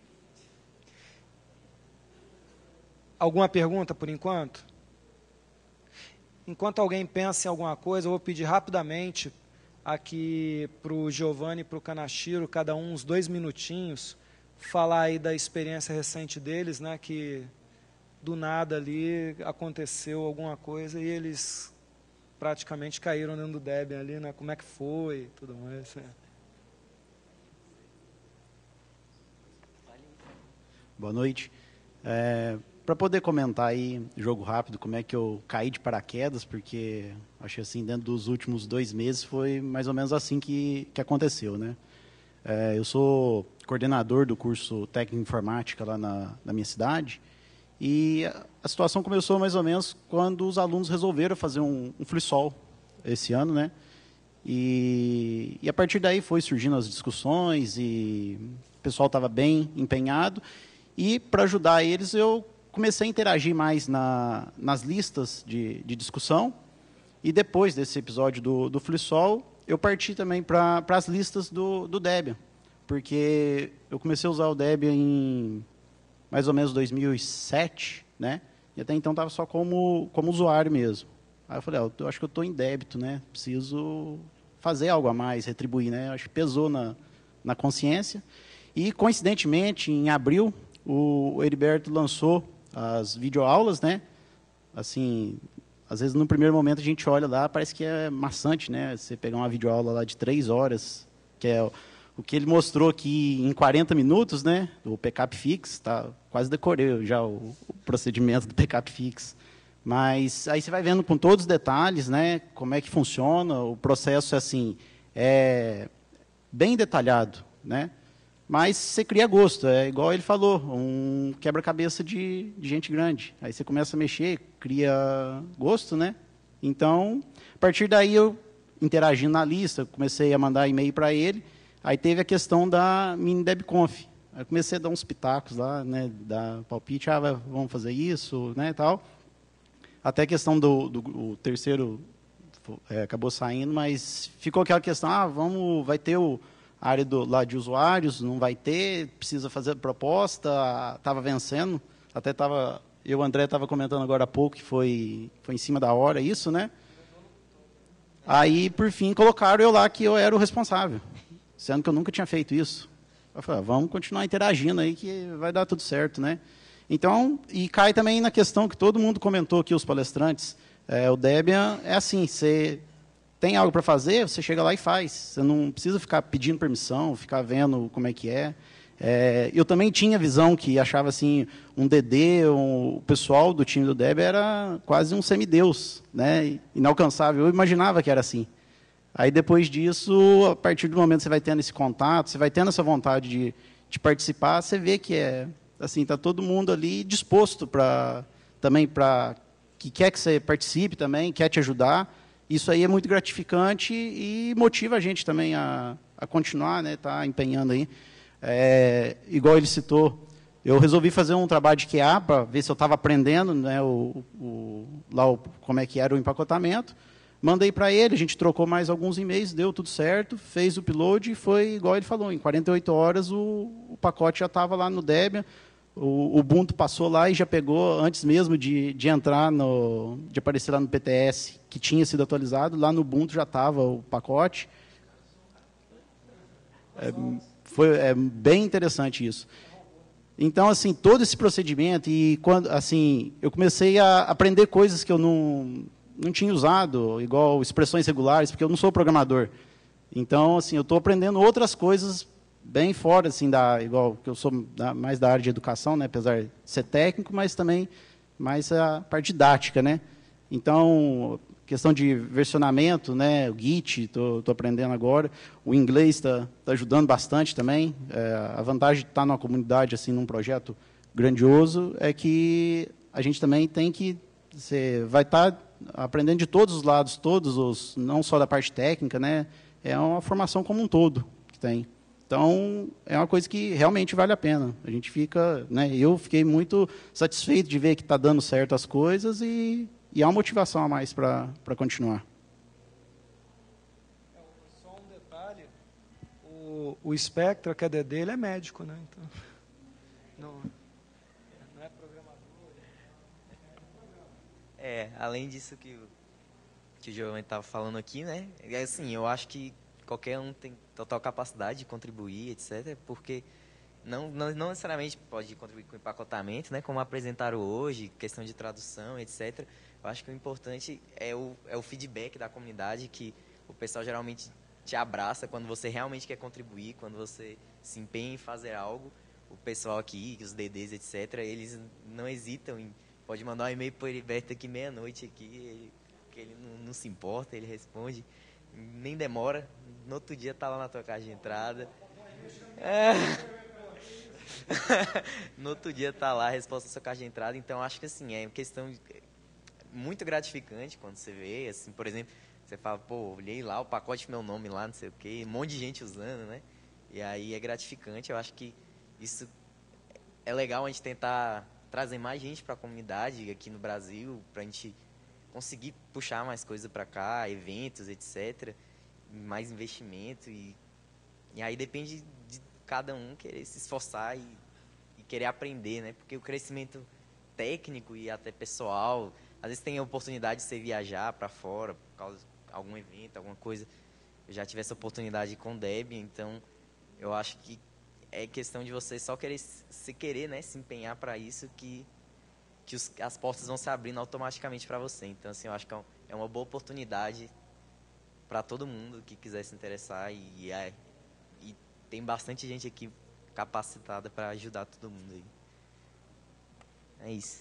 Alguma pergunta por enquanto? Enquanto alguém pensa em alguma coisa, eu vou pedir rapidamente aqui para o Giovanni e para o Kanashiro, cada um uns dois minutinhos, falar aí da experiência recente deles, né, que do nada ali aconteceu alguma coisa e eles praticamente caíram dentro do Debian ali, né? Como é que foi e tudo mais. Né? Boa noite. É, para poder comentar aí, jogo rápido, como é que eu caí de paraquedas, porque acho que assim, dentro dos últimos dois meses foi mais ou menos assim que, que aconteceu, né? É, eu sou coordenador do curso Técnico de Informática lá na, na minha cidade. E a situação começou mais ou menos quando os alunos resolveram fazer um, um FliSol esse ano, né? E, e a partir daí foi surgindo as discussões e o pessoal estava bem empenhado. E para ajudar eles eu comecei a interagir mais na, nas listas de, de discussão. E depois desse episódio do, do FliSol, eu parti também para as listas do, do Debian. Porque eu comecei a usar o Debian em mais ou menos dois mil e sete, né? E até então estava só como, como usuário mesmo. Aí eu falei, ah, eu acho que eu estou em débito, né? Preciso fazer algo a mais, retribuir, né? Acho que pesou na, na consciência. E, coincidentemente, em abril, o Heriberto lançou as videoaulas, né? Assim, às vezes, no primeiro momento, a gente olha lá, parece que é maçante, né? Você pegar uma videoaula lá de três horas, que é o que ele mostrou aqui em quarenta minutos, né? O P K P Fix, tá? Quase decorei já o, o procedimento do P K P Fix. Mas aí você vai vendo com todos os detalhes, né? Como é que funciona, o processo é assim, é bem detalhado, né? Mas você cria gosto, é igual ele falou, um quebra-cabeça de, de gente grande. Aí você começa a mexer, cria gosto, né? Então, a partir daí eu interagindo na lista, comecei a mandar e-mail para ele. Aí teve a questão da mini DebConf. Aí comecei a dar uns pitacos lá, né, dar palpite, ah, vamos fazer isso, né, tal. Até a questão do, do o terceiro é, acabou saindo, mas ficou aquela questão, ah, vamos, vai ter o a área do, lá de usuários, não vai ter, precisa fazer proposta, estava vencendo, até estava, eu e o André estava comentando agora há pouco, que foi, foi em cima da hora isso, né? Aí, por fim, colocaram eu lá que eu era o responsável, sendo que eu nunca tinha feito isso. Eu falei, ah, vamos continuar interagindo aí que vai dar tudo certo, né? Então, e cai também na questão que todo mundo comentou aqui, os palestrantes, é, o Debian é assim, você tem algo para fazer, você chega lá e faz. Você não precisa ficar pedindo permissão, ficar vendo como é que é. É, eu também tinha visão que achava assim, um D D, um, o pessoal do time do Debian era quase um semideus, né, inalcançável. Eu imaginava que era assim. Aí, depois disso, a partir do momento que você vai tendo esse contato, você vai tendo essa vontade de, de participar, você vê que é assim, está todo mundo ali disposto para também para que quer que você participe também, quer te ajudar. Isso aí é muito gratificante e motiva a gente também a, a continuar, né, tá empenhando aí. É, igual ele citou, eu resolvi fazer um trabalho de Q A para ver se eu estava aprendendo, né, o, o, lá o, como é que era o empacotamento. Mandei para ele, a gente trocou mais alguns e-mails, deu tudo certo, fez o upload e foi igual ele falou, em quarenta e oito horas o, o pacote já estava lá no Debian, o Ubuntu passou lá e já pegou, antes mesmo de, de entrar, no, de aparecer lá no P T S, que tinha sido atualizado, lá no Ubuntu já estava o pacote. É, foi é, bem interessante isso. Então, assim, todo esse procedimento, e quando, assim, eu comecei a aprender coisas que eu não, não tinha usado, igual expressões regulares, porque eu não sou programador. Então, assim, eu estou aprendendo outras coisas bem fora, assim, da, igual que eu sou da, mais da área de educação, né, apesar de ser técnico, mas também mais a parte didática, né. Então, questão de versionamento, né, o Git, estou aprendendo agora, o inglês está tá ajudando bastante também. É, a vantagem de estar numa comunidade, assim, num projeto grandioso, é que a gente também tem que, você vai estar tá aprendendo de todos os lados, todos os, não só da parte técnica, né, é uma formação como um todo que tem. Então, é uma coisa que realmente vale a pena. A gente fica, né, eu fiquei muito satisfeito de ver que está dando certo as coisas e, e há uma motivação a mais para continuar. Só um detalhe, o, o Spectra, que é D D, ele é médico, né? Então, não, não é programador. É, além disso que o, que o Giovanni estava falando aqui, né? É assim, eu acho que qualquer um tem total capacidade de contribuir, etcétera, porque não, não, não necessariamente pode contribuir com empacotamento, né, como apresentaram hoje, questão de tradução, etcétera. Eu acho que o importante é o, é o feedback da comunidade, que o pessoal geralmente te abraça quando você realmente quer contribuir, quando você se empenha em fazer algo. O pessoal aqui, os D Ds, etcétera, eles não hesitam em... Pode mandar um e-mail para o Heriberto aqui meia-noite, aqui, ele, que ele não, não se importa, ele responde. Nem demora, no outro dia está lá na tua caixa de entrada. É. No outro dia está lá a resposta da sua caixa de entrada. Então, acho que assim, é uma questão muito gratificante quando você vê, assim, por exemplo, você fala, pô, olhei lá o pacote, meu nome lá, não sei o quê, um monte de gente usando, né? E aí é gratificante. Eu acho que isso é legal a gente tentar trazer mais gente para a comunidade aqui no Brasil, para a gente conseguir puxar mais coisa para cá, eventos, etcétera, mais investimento, e, e aí depende de cada um querer se esforçar e, e querer aprender, né? Porque o crescimento técnico e até pessoal, às vezes tem a oportunidade de você viajar para fora por causa de algum evento, alguma coisa. Eu já tive essa oportunidade com o Debian, então eu acho que é questão de você só querer se querer, né, se empenhar para isso, que que os, as portas vão se abrindo automaticamente para você. Então, assim, eu acho que é uma boa oportunidade para todo mundo que quiser se interessar, e, e, é, e tem bastante gente aqui capacitada para ajudar todo mundo aí. É isso.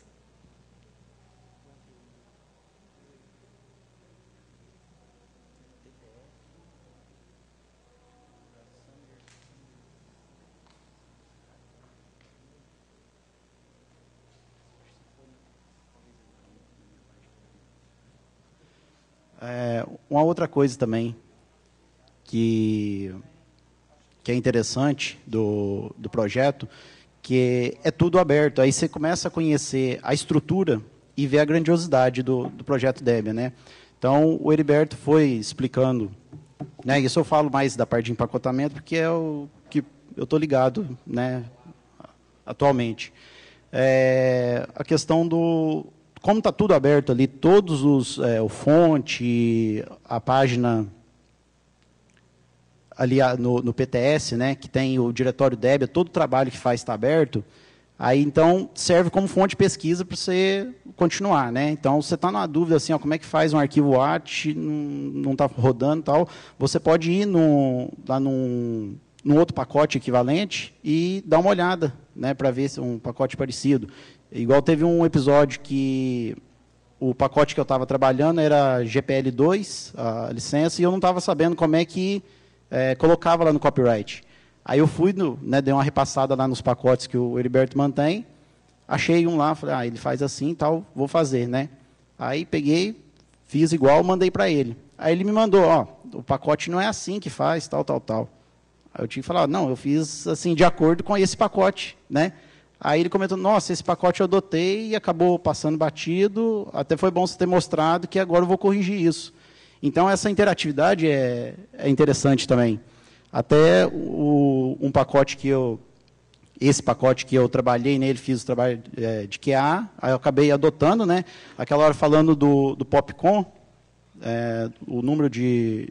É, uma outra coisa também que, que é interessante do, do projeto, que é tudo aberto. Aí você começa a conhecer a estrutura e ver a grandiosidade do, do projeto Debian, né? Então, o Heriberto foi explicando Né? Isso eu falo mais da parte de empacotamento, porque é o que eu estou ligado, né, atualmente. É, a questão do... Como está tudo aberto ali, todos os... É, o fonte, a página... ali no, no P T S, né, que tem o diretório Debian, todo o trabalho que faz está aberto, aí então serve como fonte de pesquisa para você continuar, né? Então você está numa dúvida assim, ó, como é que faz um arquivo W A T, não está rodando e tal, você pode ir no, lá num, num outro pacote equivalente e dar uma olhada, né, para ver se um pacote parecido. Igual teve um episódio que o pacote que eu estava trabalhando era G P L dois, a licença, e eu não estava sabendo como é que É, colocava lá no copyright. Aí eu fui, no, né, dei uma repassada lá nos pacotes que o Heriberto mantém, achei um lá, falei, ah, ele faz assim e tal, vou fazer, né? Aí peguei, fiz igual, mandei para ele. Aí ele me mandou, ó, o pacote não é assim que faz, tal, tal, tal. Aí eu tive que falar, não, eu fiz assim, de acordo com esse pacote, né? Aí ele comentou, nossa, esse pacote eu adotei e acabou passando batido, até foi bom você ter mostrado que agora eu vou corrigir isso. Então, essa interatividade é, é interessante também. Até o, um pacote que eu... Esse pacote que eu trabalhei nele, fiz o trabalho é, de Q A, aí eu acabei adotando, né? Aquela hora falando do, do Popcon, é, o número de,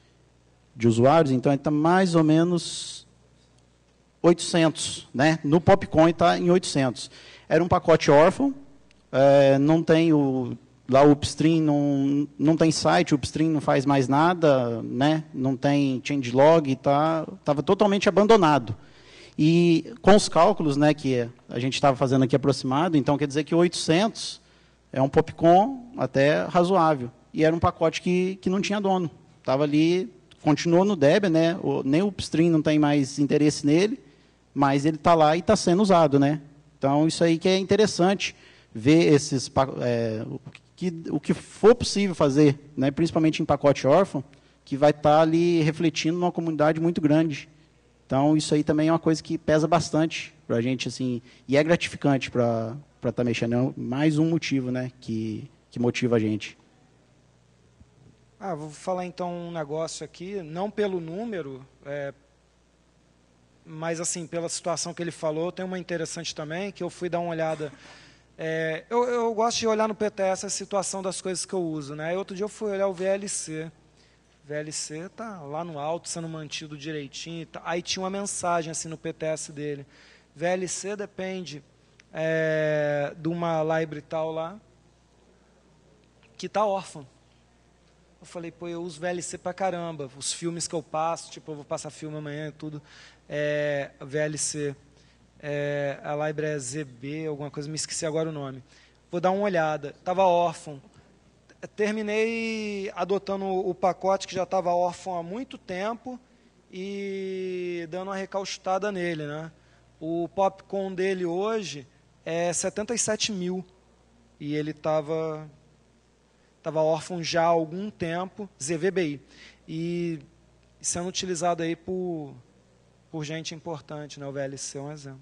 de usuários, então ele está mais ou menos oitocentos, né? No Popcon está em oitocentos. Era um pacote órfão, é, não tem o... Lá o upstream não, não tem site, o upstream não faz mais nada, né? Não tem changelog, estava tá, totalmente abandonado. E com os cálculos, né, que a gente estava fazendo aqui aproximado, então quer dizer que oitocentos é um Popcon até razoável. E era um pacote que, que não tinha dono. Estava ali, continuou no Debian, né? O, nem o upstream não tem mais interesse nele, mas ele está lá e está sendo usado, né? Então isso aí que é interessante, ver esses... É, Que, o que for possível fazer, né, principalmente em pacote órfão, que vai estar ali refletindo numa comunidade muito grande. Então, isso aí também é uma coisa que pesa bastante para a gente, assim, e é gratificante para estar tá mexendo. É mais um motivo, né, que, que motiva a gente. Ah, vou falar então um negócio aqui, não pelo número, é, mas assim, pela situação que ele falou, tem uma interessante também, que eu fui dar uma olhada... É, eu, eu gosto de olhar no P T S a situação das coisas que eu uso, né? Outro dia eu fui olhar o V L C. O V L C está lá no alto, sendo mantido direitinho. Tá. Aí tinha uma mensagem assim no P T S dele. V L C depende é, de uma library tal lá, que está órfã. Eu falei, pô, eu uso V L C pra caramba. Os filmes que eu passo, tipo, eu vou passar filme amanhã e tudo, é V L C. É, a library é Z B, alguma coisa, me esqueci agora o nome. Vou dar uma olhada. Estava órfão. Terminei adotando o pacote que já estava órfão há muito tempo e dando uma recauchutada nele, né? O Popcon dele hoje é setenta e sete mil e ele estava estava órfão já há algum tempo, Z V B I, e sendo utilizado aí por, por gente importante, né? O V L C é um exemplo.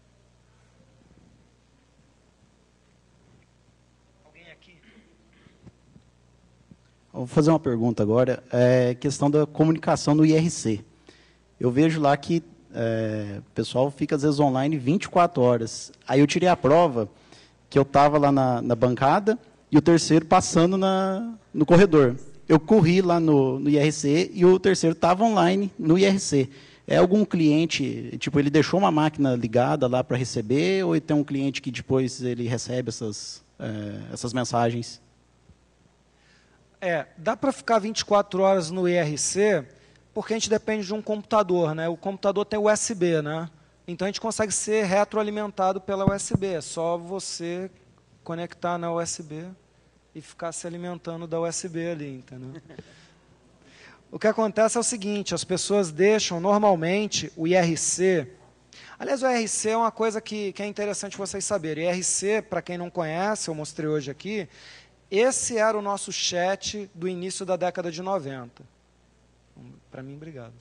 Vou fazer uma pergunta agora, é questão da comunicação no I R C. Eu vejo lá que é, o pessoal fica, às vezes, online vinte e quatro horas. Aí eu tirei a prova que eu estava lá na, na bancada e o terceiro passando na, no corredor. Eu corri lá no, no I R C e o terceiro estava online no I R C. É algum cliente, tipo, ele deixou uma máquina ligada lá para receber, ou tem um cliente que depois ele recebe essas, é, essas mensagens? É, dá para ficar vinte e quatro horas no I R C, porque a gente depende de um computador, né? O computador tem U S B, né? Então a gente consegue ser retroalimentado pela U S B. É só você conectar na U S B e ficar se alimentando da U S B ali, entendeu? O que acontece é o seguinte, as pessoas deixam normalmente o I R C... Aliás, o I R C é uma coisa que, que é interessante vocês saberem. O I R C, para quem não conhece, eu mostrei hoje aqui, esse era o nosso chat do início da década de noventa. Para mim, obrigado.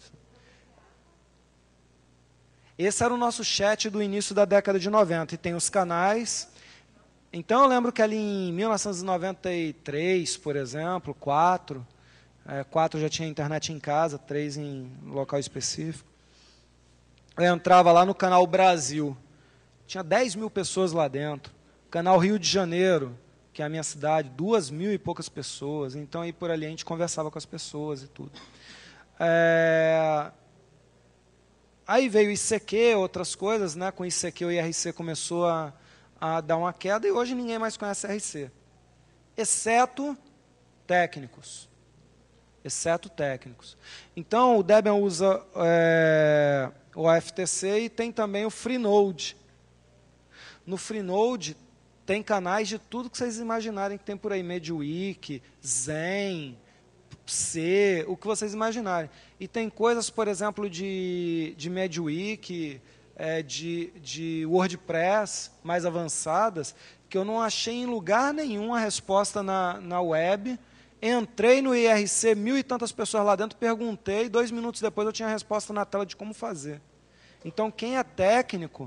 Esse era o nosso chat do início da década de noventa. E tem os canais. Então, eu lembro que ali em mil novecentos e noventa e três, por exemplo, quatro, é, quatro já tinha internet em casa, três em local específico. Eu entrava lá no Canal Brasil, tinha dez mil pessoas lá dentro. Canal Rio de Janeiro, que é a minha cidade, duas mil e poucas pessoas. Então, aí por ali a gente conversava com as pessoas e tudo. É... Aí veio o I C Q, outras coisas, né? Com o I C Q o I R C começou a, a dar uma queda e hoje ninguém mais conhece R C, exceto técnicos. Exceto técnicos. Então, o Debian usa é, o A F T C e tem também o Freenode. No Freenode tem canais de tudo que vocês imaginarem que tem por aí, MediaWiki, Zen, C, o que vocês imaginarem. E tem coisas, por exemplo, de, de MediaWiki, é, de, de WordPress mais avançadas, que eu não achei em lugar nenhum a resposta na, na web. Entrei no I R C, mil e tantas pessoas lá dentro, perguntei, dois minutos depois eu tinha a resposta na tela de como fazer. Então, quem é técnico,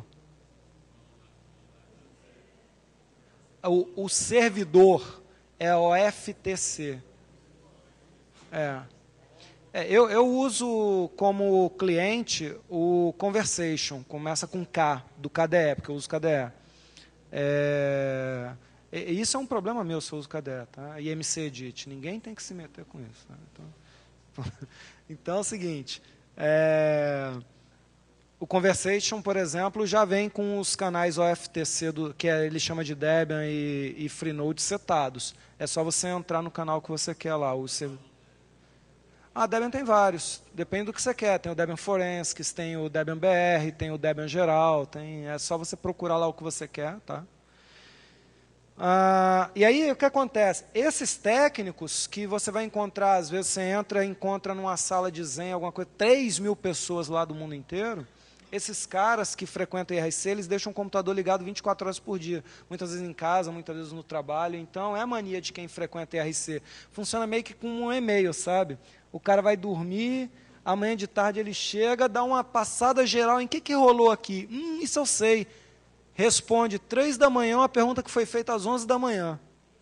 o, o servidor é o F T C. É. É, eu, eu uso como cliente o Conversation, começa com K, do K D E, porque eu uso K D E. É, e isso é um problema meu se eu uso K D E, tá? E M C Edit, ninguém tem que se meter com isso. Tá? Então, então é o seguinte, é, o Conversation, por exemplo, já vem com os canais O F T C, do, que é, ele chama de Debian e, e Freenode setados. É só você entrar no canal que você quer lá. O seu... Ah, Debian tem vários, depende do que você quer. Tem o Debian Forensics, tem o Debian B R, tem o Debian geral, tem, é só você procurar lá o que você quer. Tá? Ah, e aí, o que acontece? Esses técnicos que você vai encontrar, às vezes você entra e encontra numa sala de Zen, alguma coisa, três mil pessoas lá do mundo inteiro, esses caras que frequentam I R C, eles deixam o computador ligado vinte e quatro horas por dia. Muitas vezes em casa, muitas vezes no trabalho. Então, é a mania de quem frequenta I R C. Funciona meio que com um e-mail, sabe? O cara vai dormir, amanhã de tarde ele chega, dá uma passada geral em que, que rolou aqui. Hum, isso eu sei. Responde três da manhã uma pergunta que foi feita às onze da manhã.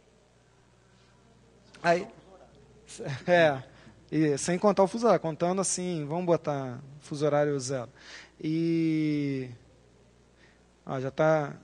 Aí, é, e, sem contar o fuso horário, contando assim, vamos botar fuso horário zero. E ó, já está...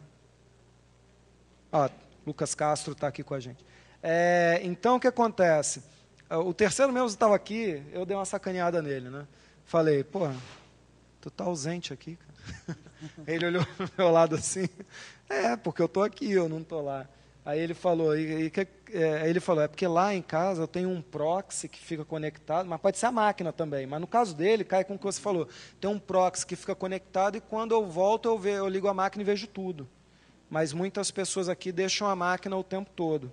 Lucas Castro está aqui com a gente. É, então, o que acontece? O terceiro mesmo estava aqui, eu dei uma sacaneada nele, né? Falei, pô, tu tá ausente aqui, cara. Ele olhou pro meu lado assim, é, porque eu tô aqui, eu não tô lá. Aí ele falou, e, e, é, ele falou, é porque lá em casa eu tenho um proxy que fica conectado, mas pode ser a máquina também, mas no caso dele, cai com o que você falou, tem um proxy que fica conectado e quando eu volto eu, ve, eu ligo a máquina e vejo tudo. Mas muitas pessoas aqui deixam a máquina o tempo todo.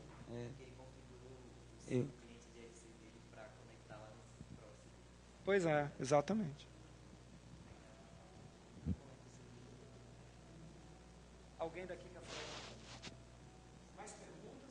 É. Eu... Pois é, exatamente. Alguém daqui quer falar? Mais perguntas?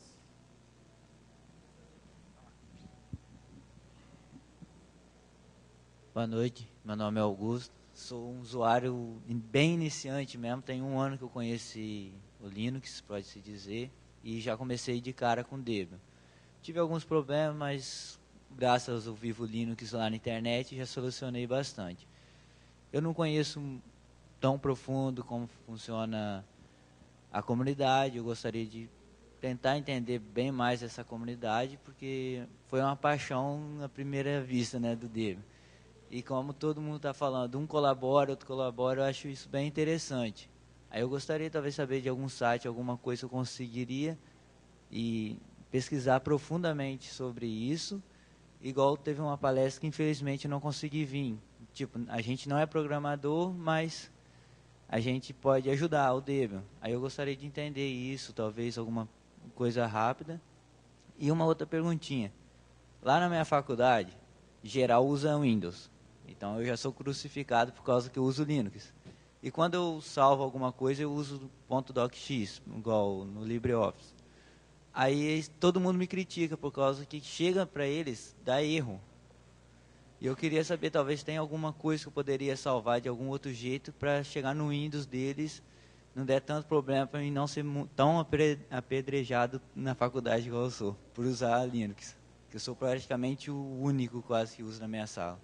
Boa noite, meu nome é Augusto. Sou um usuário bem iniciante mesmo. Tem um ano que eu conheci o Linux, pode-se dizer, e já comecei de cara com Debian. Tive alguns problemas, mas... graças ao Vivo Linux lá na internet, já solucionei bastante. Eu não conheço tão profundo como funciona a comunidade, eu gostaria de tentar entender bem mais essa comunidade, porque foi uma paixão à primeira vista, né, do Debian. E como todo mundo está falando, um colabora, outro colabora, eu acho isso bem interessante. Aí eu gostaria talvez saber de algum site, alguma coisa que eu conseguiria e pesquisar profundamente sobre isso. Igual teve uma palestra que infelizmente não consegui vir. Tipo, a gente não é programador, mas a gente pode ajudar o Debian. Aí eu gostaria de entender isso, talvez alguma coisa rápida. E uma outra perguntinha. Lá na minha faculdade, geral usa Windows. Então eu já sou crucificado por causa que eu uso Linux. E quando eu salvo alguma coisa, eu uso .docx, igual no LibreOffice. Aí todo mundo me critica por causa que chega para eles, dá erro. E eu queria saber, talvez tem alguma coisa que eu poderia salvar de algum outro jeito para chegar no Windows deles, não der tanto problema para mim não ser tão apedrejado na faculdade igual eu sou, por usar Linux. que eu sou praticamente o único quase que uso na minha sala.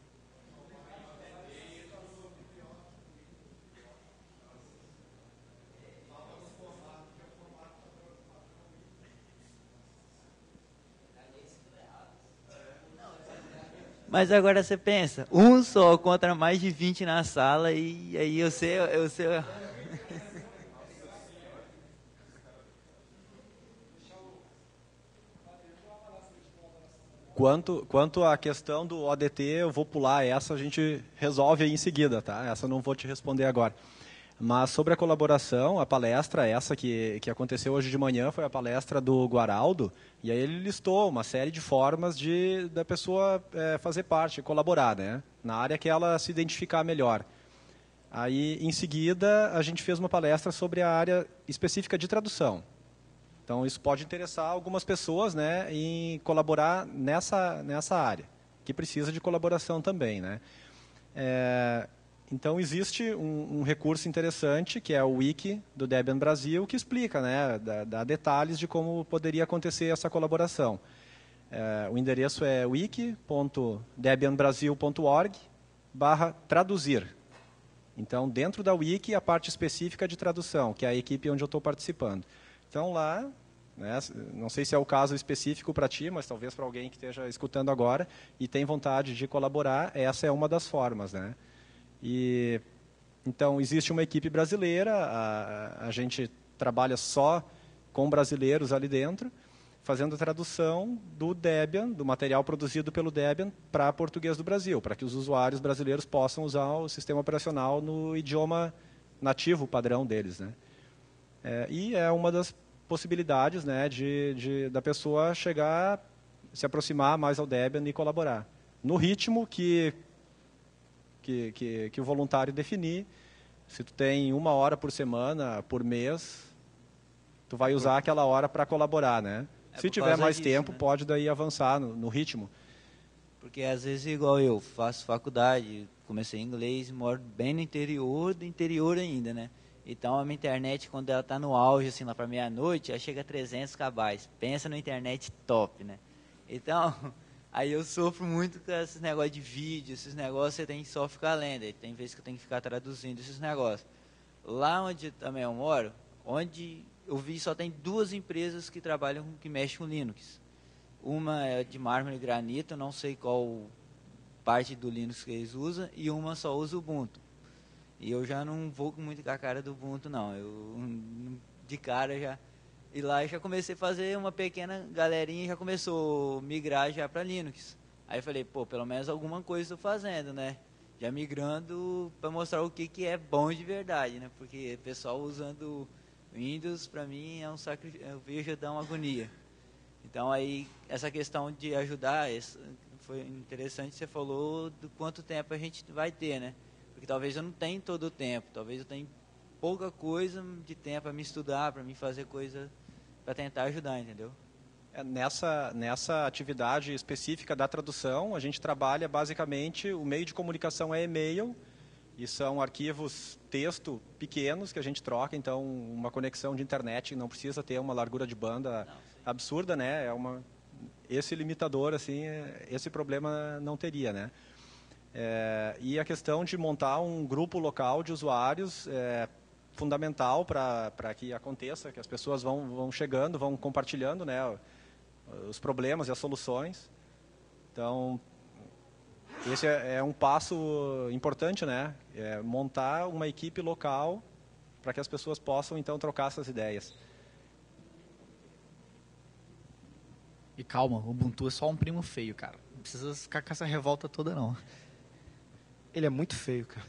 Mas agora você pensa, um só contra mais de vinte na sala e aí eu sei, eu sei. Quanto, quanto à questão do O D T, eu vou pular essa, a gente resolve aí em seguida, tá? Essa eu não vou te responder agora. Mas sobre a colaboração, a palestra essa que, que aconteceu hoje de manhã foi a palestra do Guaraldo, e aí ele listou uma série de formas de da pessoa é, fazer parte, colaborar, né? Na área que ela se identificar melhor. Aí, em seguida, a gente fez uma palestra sobre a área específica de tradução. Então, isso pode interessar algumas pessoas, né, em colaborar nessa, nessa área, que precisa de colaboração também, né? É, então, existe um, um recurso interessante, que é o Wiki do Debian Brasil, que explica, né, dá, dá detalhes de como poderia acontecer essa colaboração. É, o endereço é wiki ponto debian brasil ponto org barra traduzir. Então, dentro da Wiki, a parte específica de tradução, que é a equipe onde eu estou participando. Então, lá, né, não sei se é o caso específico para ti, mas talvez para alguém que esteja escutando agora e tem vontade de colaborar, essa é uma das formas, né? E, então, existe uma equipe brasileira, a, a gente trabalha só com brasileiros ali dentro, fazendo a tradução do Debian, do material produzido pelo Debian, para português do Brasil, para que os usuários brasileiros possam usar o sistema operacional no idioma nativo padrão deles, né? É, e é uma das possibilidades, né, de, de, da pessoa chegar, se aproximar mais ao Debian e colaborar. No ritmo que, que, que, que o voluntário definir, se tu tem uma hora por semana, por mês, tu vai usar aquela hora para colaborar, né? É se tiver mais disso, tempo, né? pode daí avançar no, no ritmo. Porque às vezes, igual eu, faço faculdade, comecei inglês, moro bem no interior, do interior ainda, né? Então, a minha internet, quando ela está no auge, assim, lá para meia-noite, ela chega a trezentos kbytes. Pensa na internet top, né? Então, aí eu sofro muito com esses negócios de vídeo, esses negócios, você tem que só ficar lendo. Aí tem vezes que eu tenho que ficar traduzindo esses negócios. Lá onde também eu moro, onde eu vi só tem duas empresas que trabalham, que mexem com Linux. Uma é de mármore e granito, não sei qual parte do Linux que eles usam, e uma só usa o Ubuntu. E eu já não vou muito com a cara do Ubuntu, não. Eu, de cara, já... E lá eu já comecei a fazer uma pequena galerinha, já começou a migrar já para Linux. Aí eu falei, pô, pelo menos alguma coisa estou fazendo, né? Já migrando para mostrar o que, que é bom de verdade, né? Porque o pessoal usando Windows, para mim, é um sacrifício, eu vejo dar uma agonia. Então, aí, essa questão de ajudar, foi interessante, você falou do quanto tempo a gente vai ter, né? Porque talvez eu não tenha todo o tempo, talvez eu tenha pouca coisa de tempo para me estudar, para me fazer coisa, para tentar ajudar, entendeu? É, nessa, nessa atividade específica da tradução, a gente trabalha basicamente, o meio de comunicação é e-mail, e são arquivos texto pequenos que a gente troca, então uma conexão de internet não precisa ter uma largura de banda não, absurda, né? É uma, esse limitador, assim, esse problema não teria, né? É, e a questão de montar um grupo local de usuários é fundamental para que aconteça, que as pessoas vão, vão chegando, vão compartilhando, né, os problemas e as soluções. Então, esse é, é um passo importante, né? É montar uma equipe local para que as pessoas possam, então, trocar essas ideias. E calma, o Ubuntu é só um primo feio, cara. Não precisa ficar com essa revolta toda, não. Ele é muito feio, cara.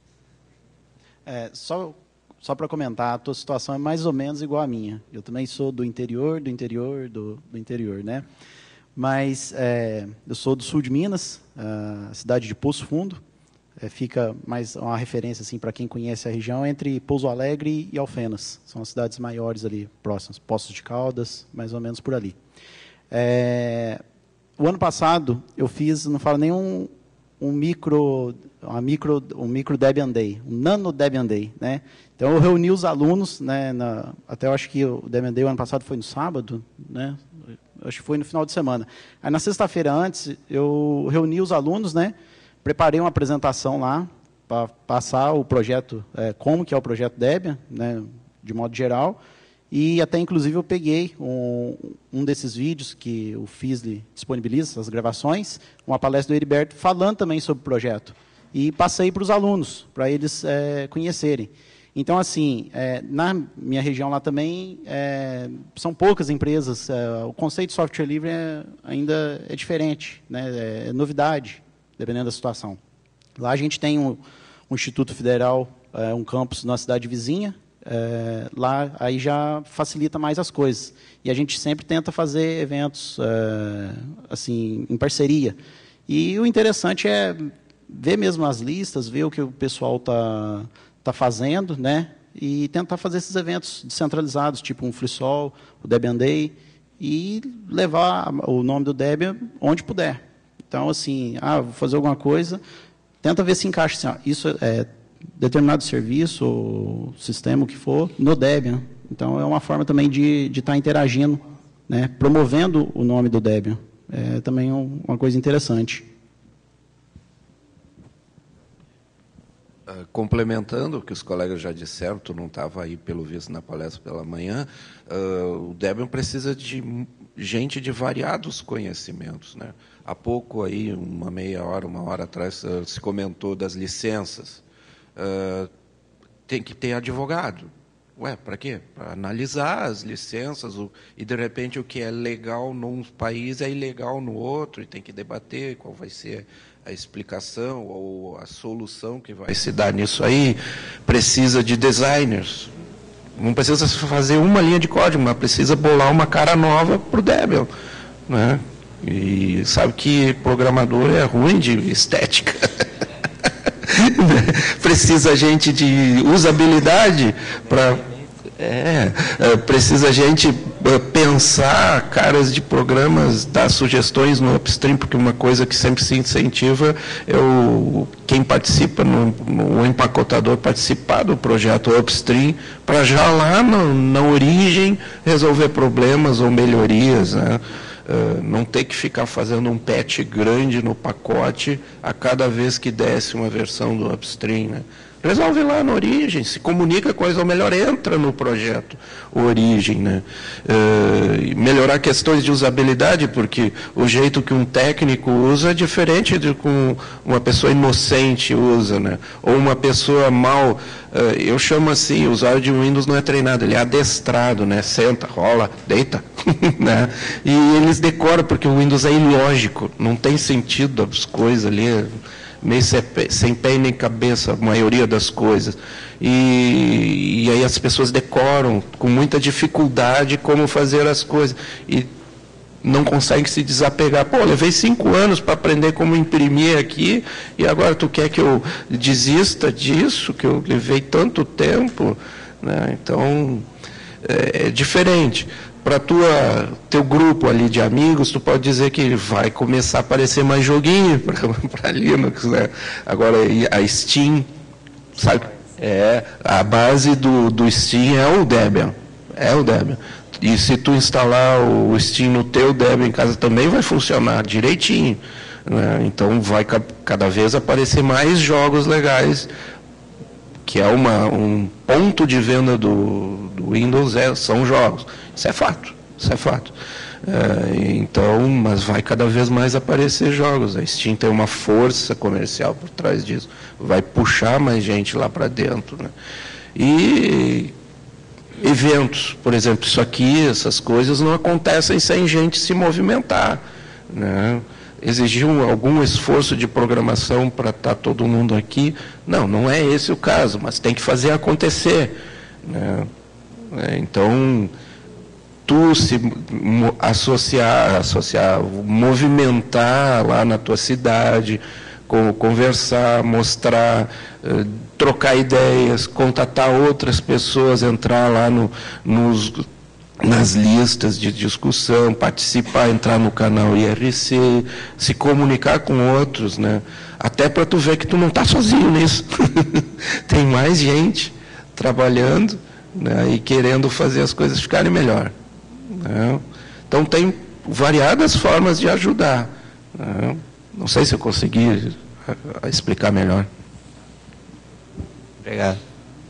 É, só só para comentar, a tua situação é mais ou menos igual à minha. Eu também sou do interior, do interior, do, do interior, né? Mas é, eu sou do sul de Minas, a cidade de Poço Fundo. É, fica mais uma referência assim para quem conhece a região entre Pouso Alegre e Alfenas. São as cidades maiores ali próximas, Poços de Caldas, mais ou menos por ali. É, o ano passado eu fiz, não falo nenhum um micro, uma micro, um micro Debian Day, um nano Debian Day, né? Então eu reuni os alunos, né? Na, até eu acho que o Debian Day o ano passado foi no sábado, né? acho que foi no final de semana. Aí, na sexta-feira antes, eu reuni os alunos, né, preparei uma apresentação lá, para passar o projeto, é, como que é o projeto Debian, né, de modo geral, e até, inclusive, eu peguei um, um desses vídeos que o Fizzly disponibiliza, as gravações, uma palestra do Heriberto, falando também sobre o projeto, e passei para os alunos, para eles é, conhecerem. Então, assim, é, na minha região lá também, é, são poucas empresas, é, o conceito de software livre é, ainda é diferente, né, é novidade, dependendo da situação. Lá a gente tem um, um Instituto Federal, é, um campus na cidade vizinha, é, lá aí já facilita mais as coisas. E a gente sempre tenta fazer eventos é, assim, em parceria. E o interessante é ver mesmo as listas, ver o que o pessoal está tá fazendo, né? E tentar fazer esses eventos descentralizados, tipo um FreeSol, o Debian Day, e levar o nome do Debian onde puder. Então, assim, ah, vou fazer alguma coisa, tenta ver se encaixa, assim, ó, isso é determinado serviço, ou sistema, o que for, no Debian. Então, é uma forma também de estar tá interagindo, né, promovendo o nome do Debian. É também um, uma coisa interessante. Uh, complementando o que os colegas já disseram, tu não estava aí, pelo visto, na palestra pela manhã, uh, o Debian precisa de gente de variados conhecimentos, né? Há pouco, aí, uma meia hora, uma hora atrás, uh, se comentou das licenças. Uh, tem que ter advogado. Ué, para quê? Para analisar as licenças, o, e, de repente, o que é legal num país é ilegal no outro, e tem que debater qual vai ser a explicação ou a solução que vai se dar nisso aí. Precisa de designers. Não precisa fazer uma linha de código, mas precisa bolar uma cara nova para o Debian, né? E sabe que programador é ruim de estética. Precisa gente de usabilidade para... É, precisa gente pensar caras de programas, dar sugestões no upstream, porque uma coisa que sempre se incentiva é o, quem participa, no, no empacotador, participar do projeto upstream, para já lá no, na origem resolver problemas ou melhorias, né? Uh, não ter que ficar fazendo um patch grande no pacote a cada vez que desce uma versão do upstream, né? Resolve lá na origem, se comunica com eles, ou melhor, entra no projeto origem, né? Uh, melhorar questões de usabilidade, porque o jeito que um técnico usa é diferente de como uma pessoa inocente usa, né? Ou uma pessoa mal, uh, eu chamo assim, o usuário de Windows não é treinado, ele é adestrado, né? Senta, rola, deita, né? E eles decoram, porque o Windows é ilógico, não tem sentido as coisas ali, meio sem pé e nem cabeça, a maioria das coisas. E, e aí as pessoas decoram com muita dificuldade como fazer as coisas. E não conseguem se desapegar. Pô, levei cinco anos para aprender como imprimir aqui, e agora tu quer que eu desista disso, que eu levei tanto tempo, né? Então, é, é diferente. Para tua teu grupo ali de amigos, tu pode dizer que vai começar a aparecer mais joguinho para Linux, né? Agora a Steam, sabe? É, a base do, do Steam é o Debian, é o Debian. E se tu instalar o Steam no teu Debian em casa também vai funcionar direitinho, né? Então vai cada vez aparecer mais jogos legais, que é uma, um ponto de venda do, do Windows, é, são jogos. Isso é fato, isso é fato. É, então, mas vai cada vez mais aparecer jogos. A Steam tem uma força comercial por trás disso. Vai puxar mais gente lá para dentro, né? E eventos, por exemplo, isso aqui, essas coisas não acontecem sem gente se movimentar, né? Exigir um, algum esforço de programação para estar todo mundo aqui? Não, não é esse o caso, mas tem que fazer acontecer, né? Então, tu se associar, associar, movimentar lá na tua cidade, conversar, mostrar, trocar ideias, contatar outras pessoas, entrar lá no, nos... nas listas de discussão, participar, entrar no canal I R C, se comunicar com outros, né? Até para tu ver que tu não está sozinho nisso. Tem mais gente trabalhando, né, e querendo fazer as coisas ficarem melhor, né? Então tem variadas formas de ajudar. Não sei se eu consegui explicar melhor. Obrigado.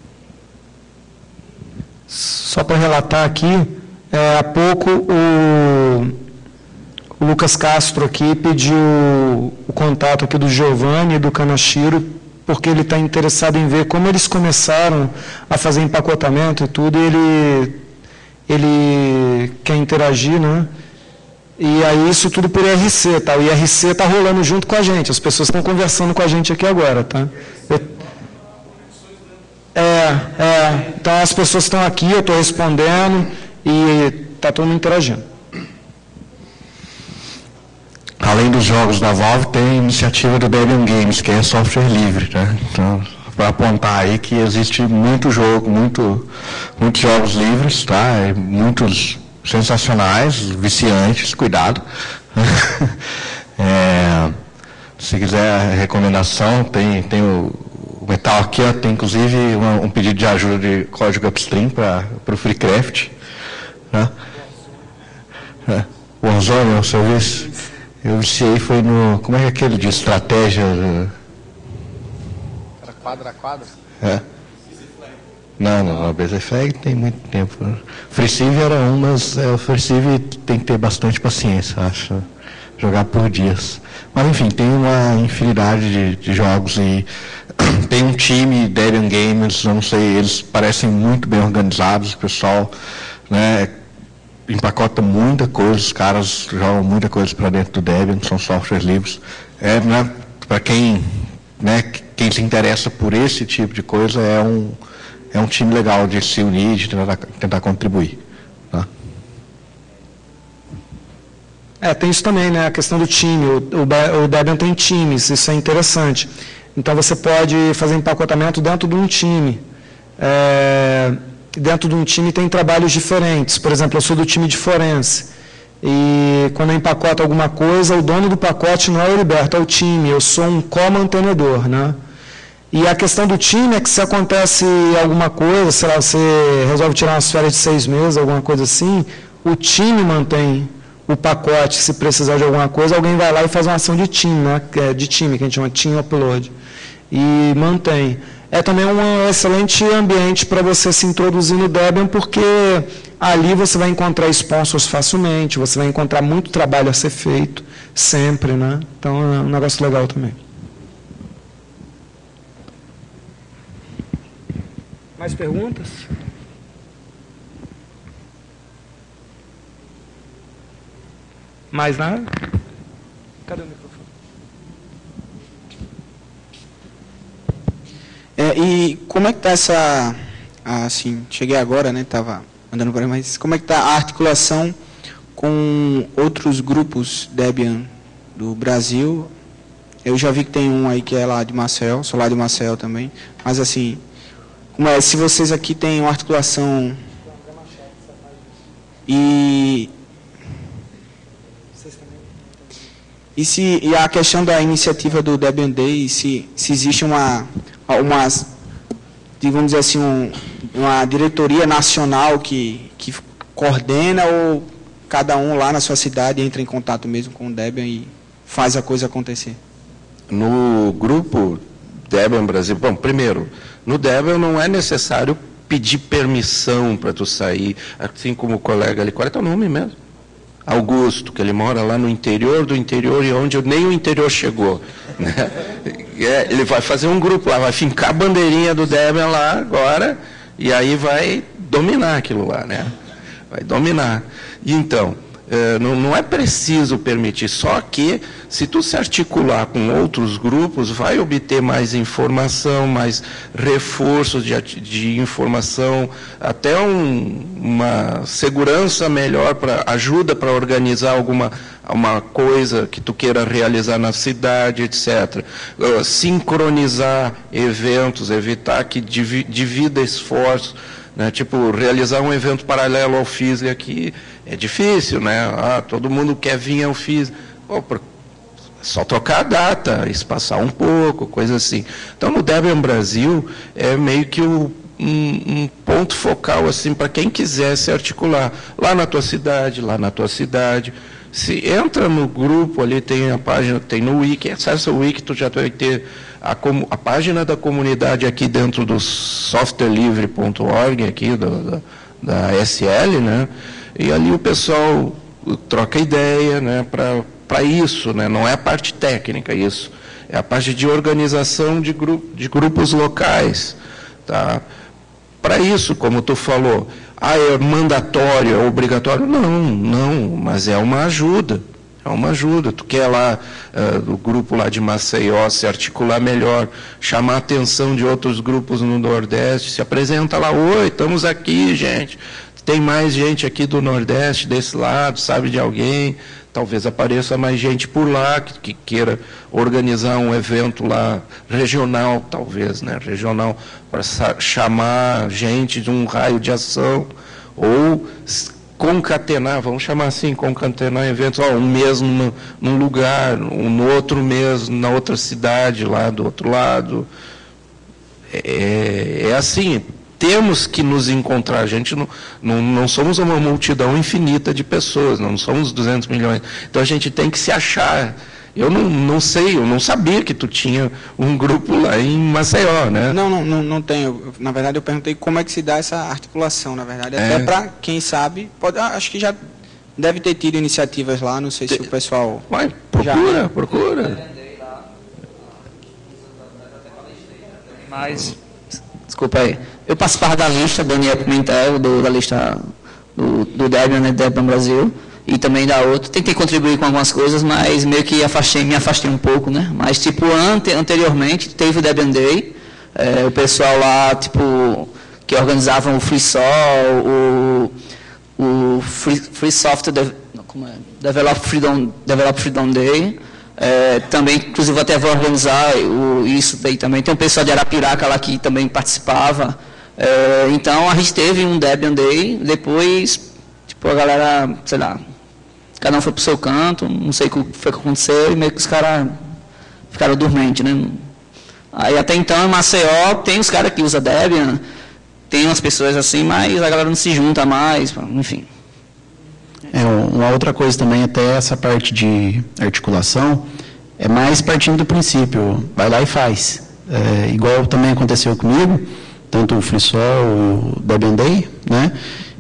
Só para relatar aqui, é, há pouco o, o Lucas Castro aqui pediu o contato aqui do Giovanni e do Kanashiro, porque ele está interessado em ver como eles começaram a fazer empacotamento e tudo, e ele, ele quer interagir, né? E aí isso tudo por I R C, tá? O I R C está rolando junto com a gente, as pessoas estão conversando com a gente aqui agora, tá? Eu, é, é, então as pessoas estão aqui, eu estou respondendo e está todo mundo interagindo. Além dos jogos da Valve, tem a iniciativa do Debian Games, que é software livre, né? Então, para apontar aí que existe muito jogo, muito, muitos jogos livres, tá? E muitos sensacionais, viciantes, cuidado. É, se quiser recomendação, tem, tem o, o Metal aqui, ó, tem inclusive uma, um pedido de ajuda de código upstream para o FreeCraft. Né? É, o Warzone é um serviço. Eu viciei, foi no. Como é que é aquele de estratégia? Era quadra a quadra? É. Não, não, o BZFlag tem muito tempo. FreeCiv era um, mas é, o FreeCiv tem que ter bastante paciência, acho. Jogar por dias. Mas enfim, tem uma infinidade de, de jogos e tem um time, Debian Games, eu não sei, eles parecem muito bem organizados, o pessoal, né, empacota muita coisa, os caras jogam muita coisa para dentro do Debian, são softwares livres. É, né, para quem, né, quem se interessa por esse tipo de coisa, é um, é um time legal de se unir, de tentar, tentar contribuir. Tá? É, tem isso também, né, a questão do time, o, o, o Debian tem times, isso é interessante. Então você pode fazer empacotamento dentro de um time. É, dentro de um time tem trabalhos diferentes. Por exemplo, eu sou do time de forense. E quando eu empacoto alguma coisa, o dono do pacote não é o Heriberto, é o time. Eu sou um co-mantenedor, né? E a questão do time é que se acontece alguma coisa, sei lá, você resolve tirar umas férias de seis meses, alguma coisa assim, o time mantém o pacote. Se precisar de alguma coisa, alguém vai lá e faz uma ação de time, né? De time, que a gente chama Team Upload. E mantém. É também um excelente ambiente para você se introduzir no Debian, porque ali você vai encontrar sponsors facilmente, você vai encontrar muito trabalho a ser feito, sempre, né? Então é um negócio legal também. Mais perguntas? Mais nada? Cadê o microfone? É, e como é que está essa, assim, cheguei agora, né, estava andando por aí, mas como é que está a articulação com outros grupos Debian do Brasil? Eu já vi que tem um aí que é lá de Marcel, sou lá de Marcel também, mas assim, como é, se vocês aqui têm uma articulação e... E, se, e a questão da iniciativa do Debian Day, se, se existe uma, uma, digamos assim, um, uma diretoria nacional que, que coordena ou cada um lá na sua cidade entra em contato mesmo com o Debian e faz a coisa acontecer? No grupo Debian Brasil, bom, primeiro, no Debian não é necessário pedir permissão para tu sair, assim como o colega ali, qual é teu nome mesmo? Augusto, que ele mora lá no interior do interior e onde nem o interior chegou. Né? É, ele vai fazer um grupo lá, vai fincar a bandeirinha do Debian lá agora e aí vai dominar aquilo lá, né? Vai dominar. E então, é, não, não é preciso permitir, só que se tu se articular com outros grupos, vai obter mais informação, mais reforços de, de informação, até um, uma segurança melhor, pra, ajuda para organizar alguma uma coisa que tu queira realizar na cidade, etcétera. Uh, sincronizar eventos, evitar que divi, divida esforços. Né, tipo, realizar um evento paralelo ao F I S L aqui é difícil, né? Ah, todo mundo quer vir ao F I S L. Oh, só trocar a data, espaçar um pouco, coisa assim. Então, no Debian Brasil, é meio que o, um, um ponto focal assim, para quem quiser se articular. Lá na tua cidade, lá na tua cidade. Se entra no grupo ali, tem a página, tem no Wiki, acessa o Wiki, tu já vai ter a, a página da comunidade aqui dentro do software livre ponto org, aqui do, da, da S L, né? E ali o pessoal troca ideia, né, para isso, né? Não é a parte técnica isso, é a parte de organização de, gru, de grupos locais. Tá? Para isso, como tu falou, ah, é mandatório, é obrigatório? Não, não, mas é uma ajuda. É uma ajuda. Tu quer lá, uh, o grupo lá de Maceió se articular melhor, chamar a atenção de outros grupos no Nordeste, se apresenta lá, oi, estamos aqui, gente. Tem mais gente aqui do Nordeste, desse lado, sabe de alguém? Talvez apareça mais gente por lá que, que queira organizar um evento lá regional, talvez, né? Regional, para chamar gente de um raio de ação, ou concatenar, vamos chamar assim, concatenar eventos, ó, um mês numa, num lugar, um no outro mês na outra cidade, lá do outro lado. É, é assim, temos que nos encontrar. A gente não, não, não somos uma multidão infinita de pessoas, não somos duzentos milhões. Então a gente tem que se achar. Eu não, não sei, eu não sabia que tu tinha um grupo lá em Maceió, né? Não, não, não, não tenho. Na verdade, eu perguntei como é que se dá essa articulação, na verdade. Até é. Para quem sabe, pode, acho que já deve ter tido iniciativas lá, não sei se o pessoal... Vai, procura, já... procura. Mas, desculpa aí, eu participava da lista, Daniel Pimentel, do, da lista do, do Debian, né, Debian Brasil, e também da outra. Tentei contribuir com algumas coisas, mas meio que afastei, me afastei um pouco, né? Mas, tipo, ante, anteriormente, teve o Debian Day, é, o pessoal lá, tipo, que organizavam o Free Sol, o, o Free, Free Software de, como é? Develop, Freedom, Develop Freedom Day. É, também, inclusive, até vou organizar o, isso daí também. Tem um pessoal de Arapiraca lá que também participava. É, então, a gente teve um Debian Day, depois, tipo, a galera, sei lá, cada um foi pro seu canto, não sei o que foi que aconteceu, e meio que os caras ficaram dormentes, né? Aí, até então, em Maceió, tem os caras que usam Debian, tem umas pessoas assim, mas a galera não se junta mais, enfim. É, uma outra coisa também, até essa parte de articulação, é mais partindo do princípio, vai lá e faz. É, igual também aconteceu comigo, tanto o FreeSol, o Debian Day, né?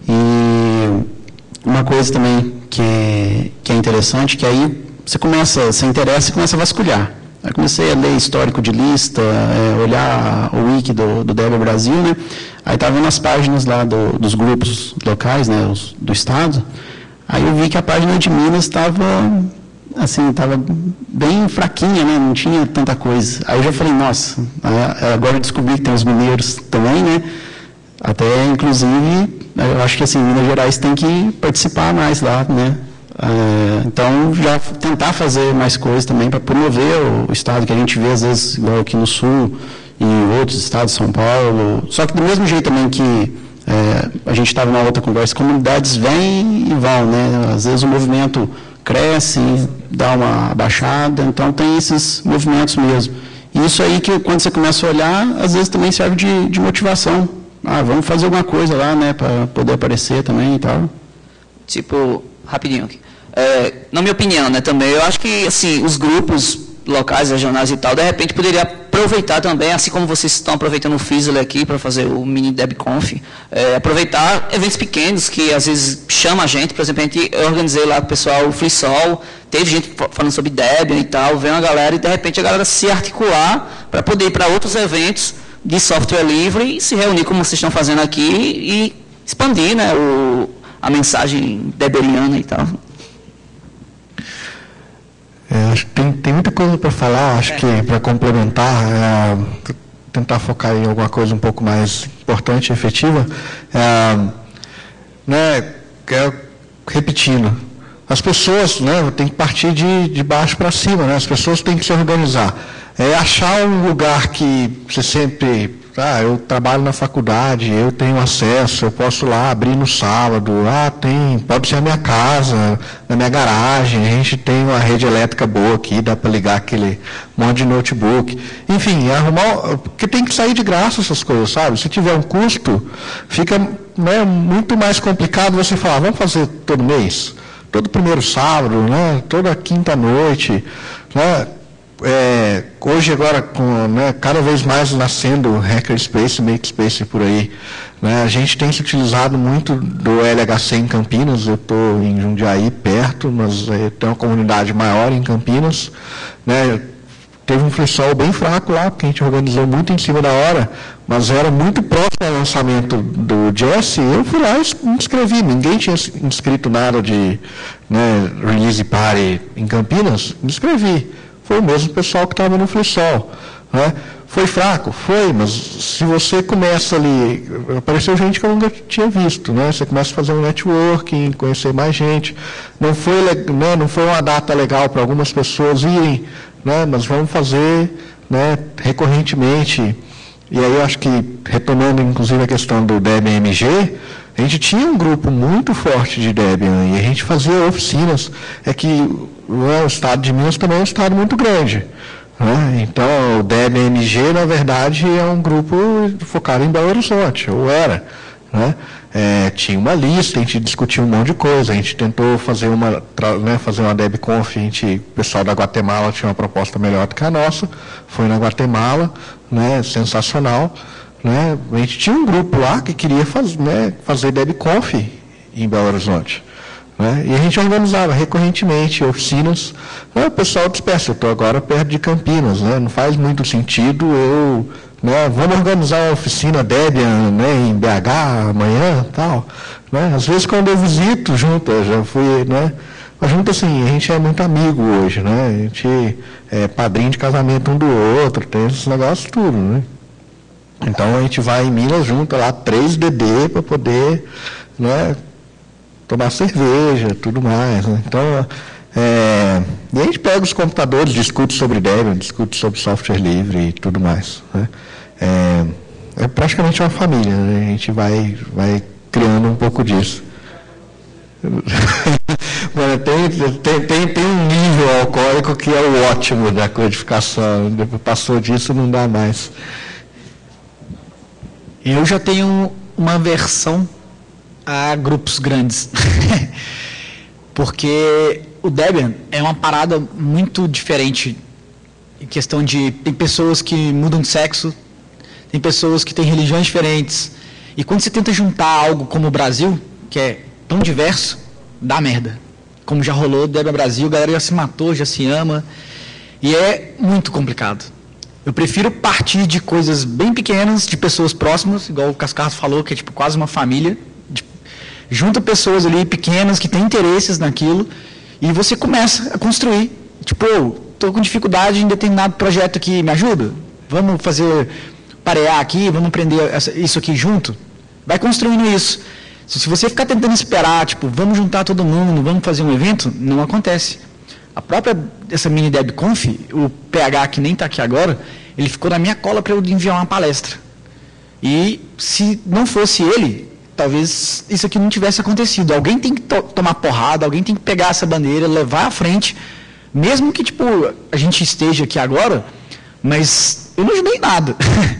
E uma coisa também que é, que é interessante, que aí você começa, você interessa e começa a vasculhar. Aí comecei a ler histórico de lista, é, olhar o wiki do, do Debian Brasil, né? Aí estava vendo as páginas lá do, dos grupos locais, né, os, do estado. Aí eu vi que a página de Minas estava, assim, estava bem fraquinha, né? Não tinha tanta coisa. Aí eu já falei, nossa, agora eu descobri que tem os mineiros também, né? Até, inclusive, eu acho que, assim, Minas Gerais tem que participar mais lá, né? Então, já tentar fazer mais coisas também para promover o estado, que a gente vê, às vezes, igual aqui no Sul e em outros estados, São Paulo. Só que do mesmo jeito também que É, a gente estava numa outra conversa, comunidades vêm e vão, né? Às vezes o movimento cresce, dá uma baixada, então tem esses movimentos mesmo. E isso aí que quando você começa a olhar, às vezes também serve de, de motivação. Ah, vamos fazer alguma coisa lá, né, para poder aparecer também e tal. Tipo, rapidinho aqui. É, na minha opinião, né, também, eu acho que, assim, os grupos locais, regionais e tal, de repente poderia aproveitar também, assim como vocês estão aproveitando o Fizzle aqui para fazer o mini DebConf, é, aproveitar eventos pequenos que às vezes chama a gente, por exemplo, a gente, eu organizei lá com o pessoal o FreeSol, teve gente falando sobre Debian e tal, vem a galera e de repente a galera se articular para poder ir para outros eventos de software livre e se reunir como vocês estão fazendo aqui e expandir, né, o, a mensagem debianiana e tal. É, acho que tem, tem muita coisa para falar, acho é. que para complementar, é, tentar focar em alguma coisa um pouco mais importante e efetiva, é, né, é, repetindo, as pessoas, né, tem que partir de, de baixo para cima, né, as pessoas têm que se organizar, é achar um lugar que você sempre, ah, eu trabalho na faculdade, eu tenho acesso, eu posso lá abrir no sábado, ah, tem, pode ser a minha casa, na minha garagem, a gente tem uma rede elétrica boa aqui, dá para ligar aquele monte de notebook, enfim, arrumar, porque tem que sair de graça essas coisas, sabe? Se tiver um custo, fica, né, muito mais complicado você falar, vamos fazer todo mês, todo primeiro sábado, né, toda quinta noite, né, é, hoje agora com, né, cada vez mais nascendo hackerspace, makespace por aí, né, a gente tem se utilizado muito do L H C em Campinas. Eu estou em Jundiaí perto, mas é, tem uma comunidade maior em Campinas, né. Teve um free sol bem fraco lá, porque a gente organizou muito em cima da hora, mas era muito próximo ao lançamento do Jesse. Eu fui lá e me inscrevi. Ninguém tinha inscrito nada de, né, release party em Campinas. Me inscrevi. Foi o mesmo pessoal que estava no free sol, né? Foi fraco? Foi, mas se você começa ali, apareceu gente que eu nunca tinha visto, né? Você começa a fazer um networking, conhecer mais gente. Não foi, né, não foi uma data legal para algumas pessoas irem, né, mas vamos fazer, né, recorrentemente. E aí eu acho que, retomando inclusive a questão do Debian M G, a gente tinha um grupo muito forte de Debian e a gente fazia oficinas. É que né, o estado de Minas também é um estado muito grande, né? Então o Debian M G, na verdade, é um grupo focado em Belo Horizonte, ou era, né? É, tinha uma lista, a gente discutiu um monte de coisa, a gente tentou fazer uma, né, fazer uma DebConf, a gente, o pessoal da Guatemala tinha uma proposta melhor do que a nossa, foi na Guatemala, né, sensacional, né, a gente tinha um grupo lá que queria faz, né, fazer DebConf em Belo Horizonte, né, e a gente organizava recorrentemente oficinas, né, o pessoal dispersa, eu estou agora perto de Campinas, né, não faz muito sentido eu... Né, vamos organizar uma oficina Debian, né, em B H amanhã, tal, né? Às vezes quando eu visito junto, eu já fui, né, mas junto assim, a gente é muito amigo hoje, né? A gente é padrinho de casamento um do outro, tem esses negócios tudo, né? Então a gente vai em Minas junto lá, três D D para poder, né, tomar cerveja, tudo mais, né? Então é, e a gente pega os computadores, discute sobre Debian, discute sobre software livre e tudo mais, né? É, é praticamente uma família, né? A gente vai, vai criando um pouco disso. Mano, tem, tem, tem, tem um nível alcoólico que é o ótimo da codificação, depois passou disso não dá mais. Eu já tenho uma aversão a grupos grandes, porque o Debian é uma parada muito diferente em questão de... Tem pessoas que mudam de sexo, tem pessoas que têm religiões diferentes. E quando você tenta juntar algo como o Brasil, que é tão diverso, dá merda. Como já rolou, Debian Brasil, a galera já se matou, já se ama. E é muito complicado. Eu prefiro partir de coisas bem pequenas, de pessoas próximas, igual o Cascardo falou, que é tipo quase uma família. De, junta pessoas ali pequenas que têm interesses naquilo. E você começa a construir. Tipo, eu estou com dificuldade em determinado projeto aqui, me ajuda? Vamos fazer parear aqui, vamos aprender essa, isso aqui junto? Vai construindo isso. Se, se você ficar tentando esperar, tipo, vamos juntar todo mundo, vamos fazer um evento, não acontece. A própria, essa mini DebConf, o P H, que nem está aqui agora, ele ficou na minha cola para eu enviar uma palestra. E se não fosse ele... talvez isso aqui não tivesse acontecido. Alguém tem que to tomar porrada, alguém tem que pegar essa bandeira, levar à frente, mesmo que tipo a gente esteja aqui agora, mas eu não ajudei em nada.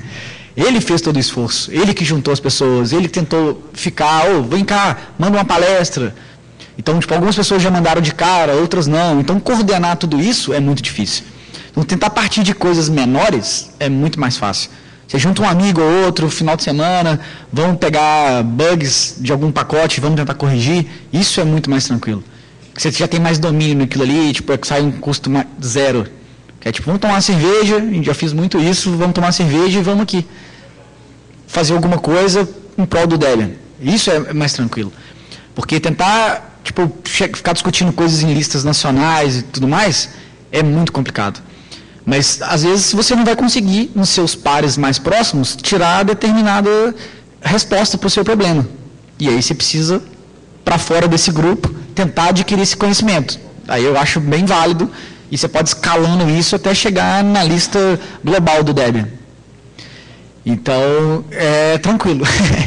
Ele fez todo o esforço, ele que juntou as pessoas, ele que tentou ficar, oh, vem cá, manda uma palestra. Então, tipo, algumas pessoas já mandaram de cara, outras não. Então, coordenar tudo isso é muito difícil. Então, tentar partir de coisas menores é muito mais fácil. Você junta um amigo ou outro, final de semana, vamos pegar bugs de algum pacote, vamos tentar corrigir. Isso é muito mais tranquilo. Você já tem mais domínio naquilo ali, tipo, é que sai um custo zero. Que é tipo, vamos tomar uma cerveja, a gente já fiz muito isso, vamos tomar uma cerveja e vamos aqui fazer alguma coisa em prol do Debian. Isso é mais tranquilo. Porque tentar, tipo, ficar discutindo coisas em listas nacionais e tudo mais, é muito complicado. Mas, às vezes, você não vai conseguir, nos seus pares mais próximos, tirar determinada resposta para o seu problema. E aí você precisa, para fora desse grupo, tentar adquirir esse conhecimento. Aí eu acho bem válido, e você pode escalando isso até chegar na lista global do Debian. Então, é tranquilo.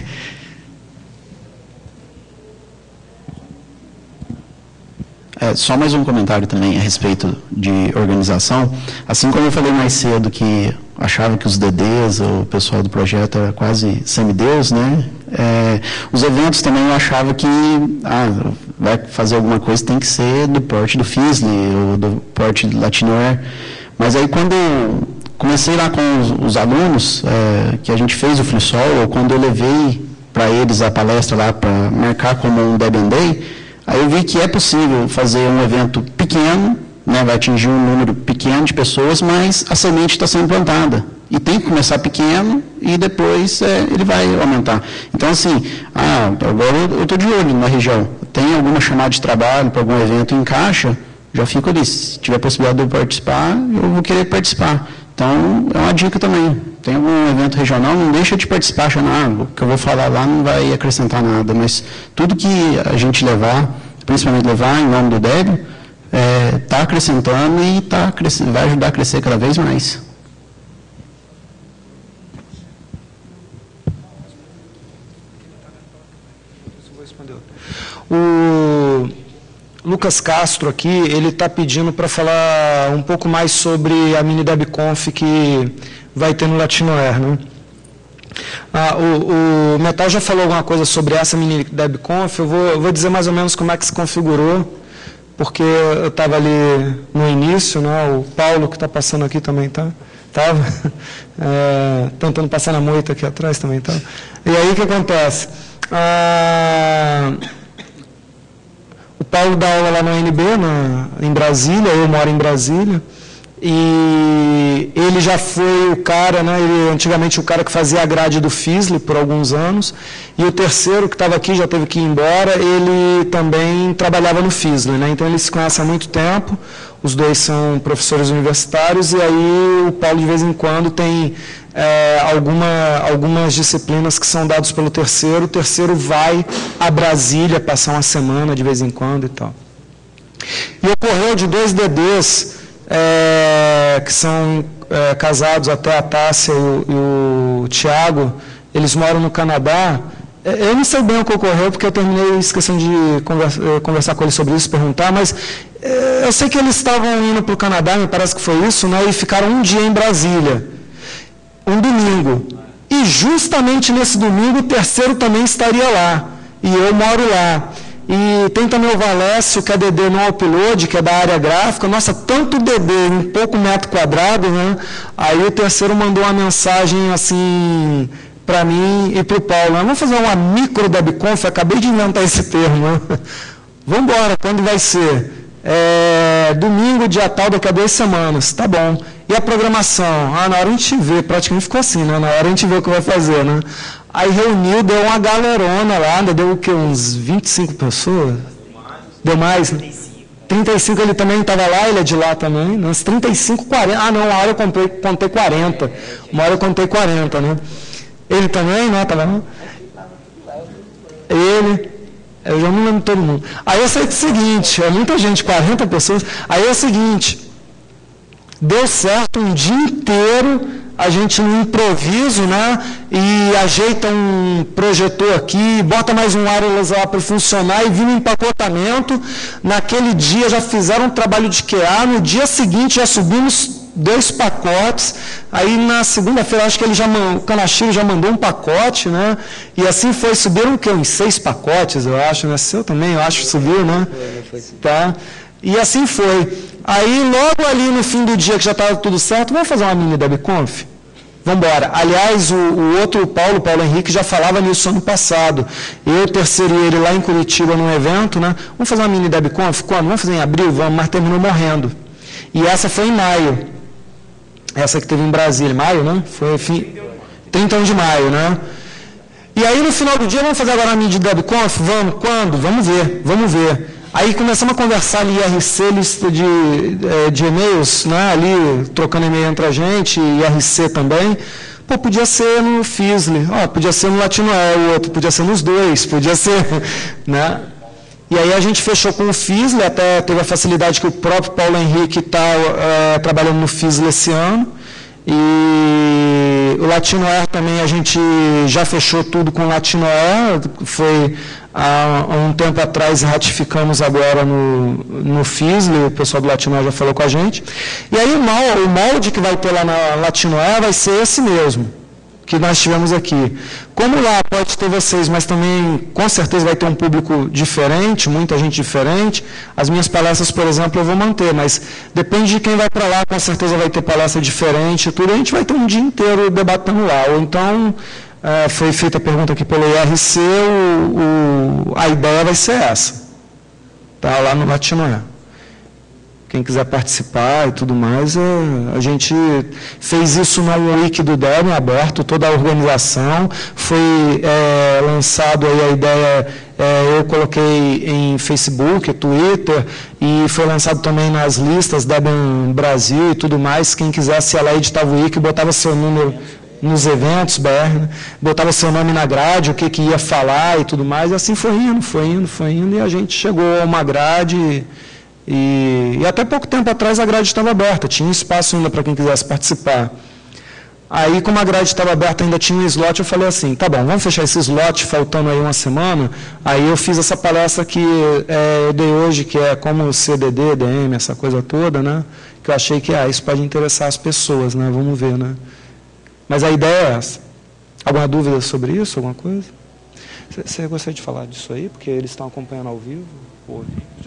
É, só mais um comentário também a respeito de organização. Assim como eu falei mais cedo que achava que os D Ds, o pessoal do projeto era quase semideus, né? É, os eventos também eu achava que ah, vai fazer alguma coisa, tem que ser do porte do Fisley ou do porte do Latinware. Mas aí quando eu comecei lá com os, os alunos, é, que a gente fez o FreeSol, ou quando eu levei para eles a palestra lá para marcar como um Debian Day, aí eu vi que é possível fazer um evento pequeno, né, vai atingir um número pequeno de pessoas, mas a semente está sendo plantada. E tem que começar pequeno e depois é, ele vai aumentar. Então, assim, ah, agora eu estou de olho na região. Tem alguma chamada de trabalho para algum evento em caixa, já fico ali. Se tiver possibilidade de eu participar, eu vou querer participar. Então, é uma dica também. Tem algum evento regional, não deixa de participar, achando, ah, o que eu vou falar lá não vai acrescentar nada. Mas tudo que a gente levar, principalmente levar em nome do Debian, está é, acrescentando e tá, vai ajudar a crescer cada vez mais. O Lucas Castro aqui, ele está pedindo para falar um pouco mais sobre a mini DebConf que vai ter no Latinware, né? Ah, o, o Metal já falou alguma coisa sobre essa mini DebConf, eu vou, eu vou dizer mais ou menos como é que se configurou, porque eu estava ali no início, né? O Paulo que está passando aqui também está. Estava é, tentando passar na moita aqui atrás também. Tá? E aí o que acontece? Ah, o Paulo dá aula lá no U N B, na, em Brasília, eu moro em Brasília, e ele já foi o cara, né, ele, antigamente o cara que fazia a grade do Fisley por alguns anos, e o terceiro que estava aqui, já teve que ir embora, ele também trabalhava no Fisley, né, então eles se conhecem há muito tempo, os dois são professores universitários, e aí o Paulo de vez em quando tem é, alguma, algumas disciplinas que são dadas pelo terceiro, o terceiro vai a Brasília passar uma semana de vez em quando e tal. E ocorreu de dois D Ds é, que são é, casados, até a Tássia e o, e o Tiago, eles moram no Canadá. Eu não sei bem o que ocorreu, porque eu terminei esquecendo de conversa, conversar com eles sobre isso, perguntar, mas é, eu sei que eles estavam indo para o Canadá, me parece que foi isso, né, e ficaram um dia em Brasília, um domingo. E justamente nesse domingo o terceiro também estaria lá, e eu moro lá. E tem também o Valécio, que é D D no Upload, que é da área gráfica. Nossa, tanto D D em pouco metro quadrado, né? Aí o terceiro mandou uma mensagem assim para mim e para o Paulo. Vamos fazer uma micro DebConf, acabei de inventar esse termo. Né? Vamos embora, quando vai ser? É, domingo, dia tal, daqui a duas semanas. Tá bom. E a programação? Ah, na hora a gente vê, praticamente ficou assim, né? Na hora a gente vê o que vai fazer, né? Aí reuniu, deu uma galerona lá, ainda deu o quê? Uns vinte e cinco pessoas? Deu mais, né? trinta e cinco ele também estava lá, ele é de lá também. Né? Uns trinta e cinco, quarenta. Ah, não, uma hora eu contei, contei quarenta. Uma hora eu contei quarenta, né? Ele também, né? Tava lá. Ele. Eu já não lembro todo mundo. Aí eu sei o seguinte, é muita gente, quarenta pessoas. Aí é o seguinte, deu certo um dia inteiro. A gente no improviso, né, e ajeita um projetor aqui, bota mais um wireless lá para funcionar e viu um empacotamento. Naquele dia já fizeram um trabalho de Q A, no dia seguinte já subimos dois pacotes, aí na segunda-feira acho que ele já o Canachiro já mandou um pacote, né, e assim foi, subiram o quê? Uns seis pacotes, eu acho, né, seu também, eu acho que subiu, né, tá, e assim foi. Aí, logo ali no fim do dia, que já estava tudo certo, vamos fazer uma mini DebConf? Vamos embora. Aliás, o, o outro, o Paulo, o Paulo Henrique, já falava nisso ano passado. Eu terceirei ele lá em Curitiba, num evento, né? Vamos fazer uma mini DebConf? Quando? Vamos fazer em abril? Vamos, mas terminou morrendo. E essa foi em maio. Essa que teve em Brasília. Maio, né? Foi fim, trinta e um de maio, né? E aí, no final do dia, vamos fazer agora uma mini DebConf? Vamos. Quando? Vamos ver. Vamos ver. Aí começamos a conversar ali, I R C, lista de, de e-mails, né, ali, trocando e-mail entre a gente, e I R C também. Pô, podia ser no Fisley, ó, podia ser no Latinware, o outro podia ser nos dois, podia ser, né? E aí a gente fechou com o Fisley, até teve a facilidade que o próprio Paulo Henrique está uh, trabalhando no Fisley esse ano. E o Latinware também a gente já fechou tudo com o Latinware, foi há um tempo atrás, ratificamos agora no, no Fisley, o pessoal do Latinware já falou com a gente. E aí o molde que vai ter lá na Latinware vai ser esse mesmo. que nós tivemos aqui. Como lá pode ter vocês, mas também com certeza vai ter um público diferente, muita gente diferente, as minhas palestras, por exemplo, eu vou manter, mas depende de quem vai para lá, com certeza vai ter palestra diferente, tudo, a gente vai ter um dia inteiro debatendo lá. Ou então, é, foi feita a pergunta aqui pelo I R C, o, o, a ideia vai ser essa, tá, lá no Latinoé. Quem quiser participar e tudo mais, é, a gente fez isso no wiki do Debian, aberto, toda a organização. Foi é, lançado aí a ideia, é, eu coloquei em Facebook, Twitter, e foi lançado também nas listas Debian Brasil e tudo mais. Quem quisesse ir lá, editava o wiki, botava seu número nos eventos B R, né? Botava seu nome na grade, o que, que ia falar e tudo mais. E assim foi indo, foi indo, foi indo, e a gente chegou a uma grade. E, e até pouco tempo atrás a grade estava aberta, tinha espaço ainda para quem quisesse participar. Aí, como a grade estava aberta, ainda tinha um slot, eu falei assim, tá bom, vamos fechar esse slot, faltando aí uma semana. Aí eu fiz essa palestra que é, eu dei hoje, que é como C D D, D M, essa coisa toda, né? Que eu achei que ah, isso pode interessar as pessoas, né? Vamos ver, né? Mas a ideia é essa. Alguma dúvida sobre isso, alguma coisa? Você gostaria de falar disso aí? Porque eles estão acompanhando ao vivo? Ou...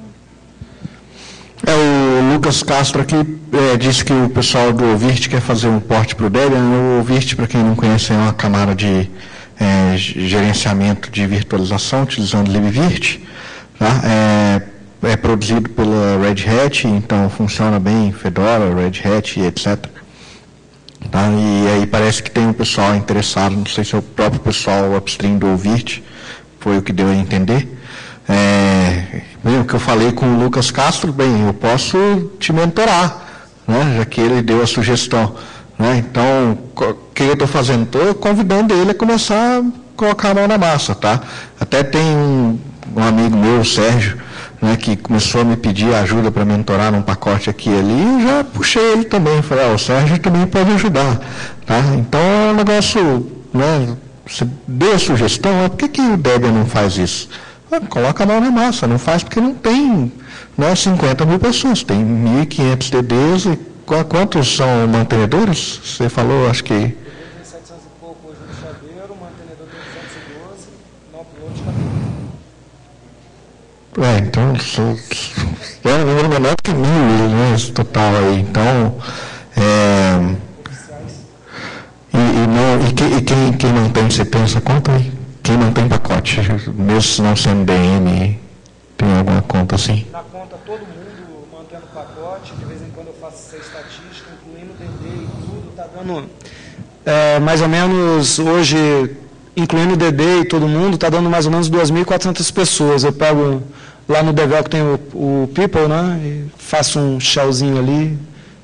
É, o Lucas Castro aqui é, disse que o pessoal do Ovirt quer fazer um porte para o Debian. O Ovirt, para quem não conhece, é uma camada de é, gerenciamento de virtualização utilizando libvirt. Tá? É, é produzido pela Red Hat, então funciona bem Fedora, Red Hat, etcétera. Tá? E aí parece que tem um pessoal interessado, não sei se é o próprio pessoal upstream do Ovirt, foi o que deu a entender. É, bem, o que eu falei com o Lucas Castro, bem, eu posso te mentorar, né, já que ele deu a sugestão. Né, então, o que eu estou fazendo? Estou convidando ele a começar a colocar a mão na massa. Tá? Até tem um, um amigo meu, o Sérgio, né, que começou a me pedir ajuda para mentorar num pacote aqui e ali, e eu já puxei ele também. Falei, ah, o Sérgio também pode ajudar. Tá? Então, é um negócio, né, você deu a sugestão, por que, que o Debian não faz isso? Coloca a mão na massa, não faz porque não tem, né, cinquenta mil pessoas, tem mil e quinhentos D Ds, e quantos são mantenedores? Você falou, acho que... Tem setecentos e pouco hoje no chaveiro, o mantenedor tem duzentos e doze, no upload está... É, então, é um número menor que mil, né, esse total aí, então... É, e, e, não, e, que, e quem, quem não tem, você pensa, quanto aí? Quem não tem pacote, mesmo não sendo D M, tem alguma conta assim? Na conta, todo mundo mantendo pacote, de vez em quando eu faço essa estatística, incluindo D D e tudo, está dando é, mais ou menos, hoje, incluindo D D e todo mundo, está dando mais ou menos duas mil e quatrocentas pessoas. Eu pego lá no Devel que tem o, o People, né, e faço um shellzinho ali.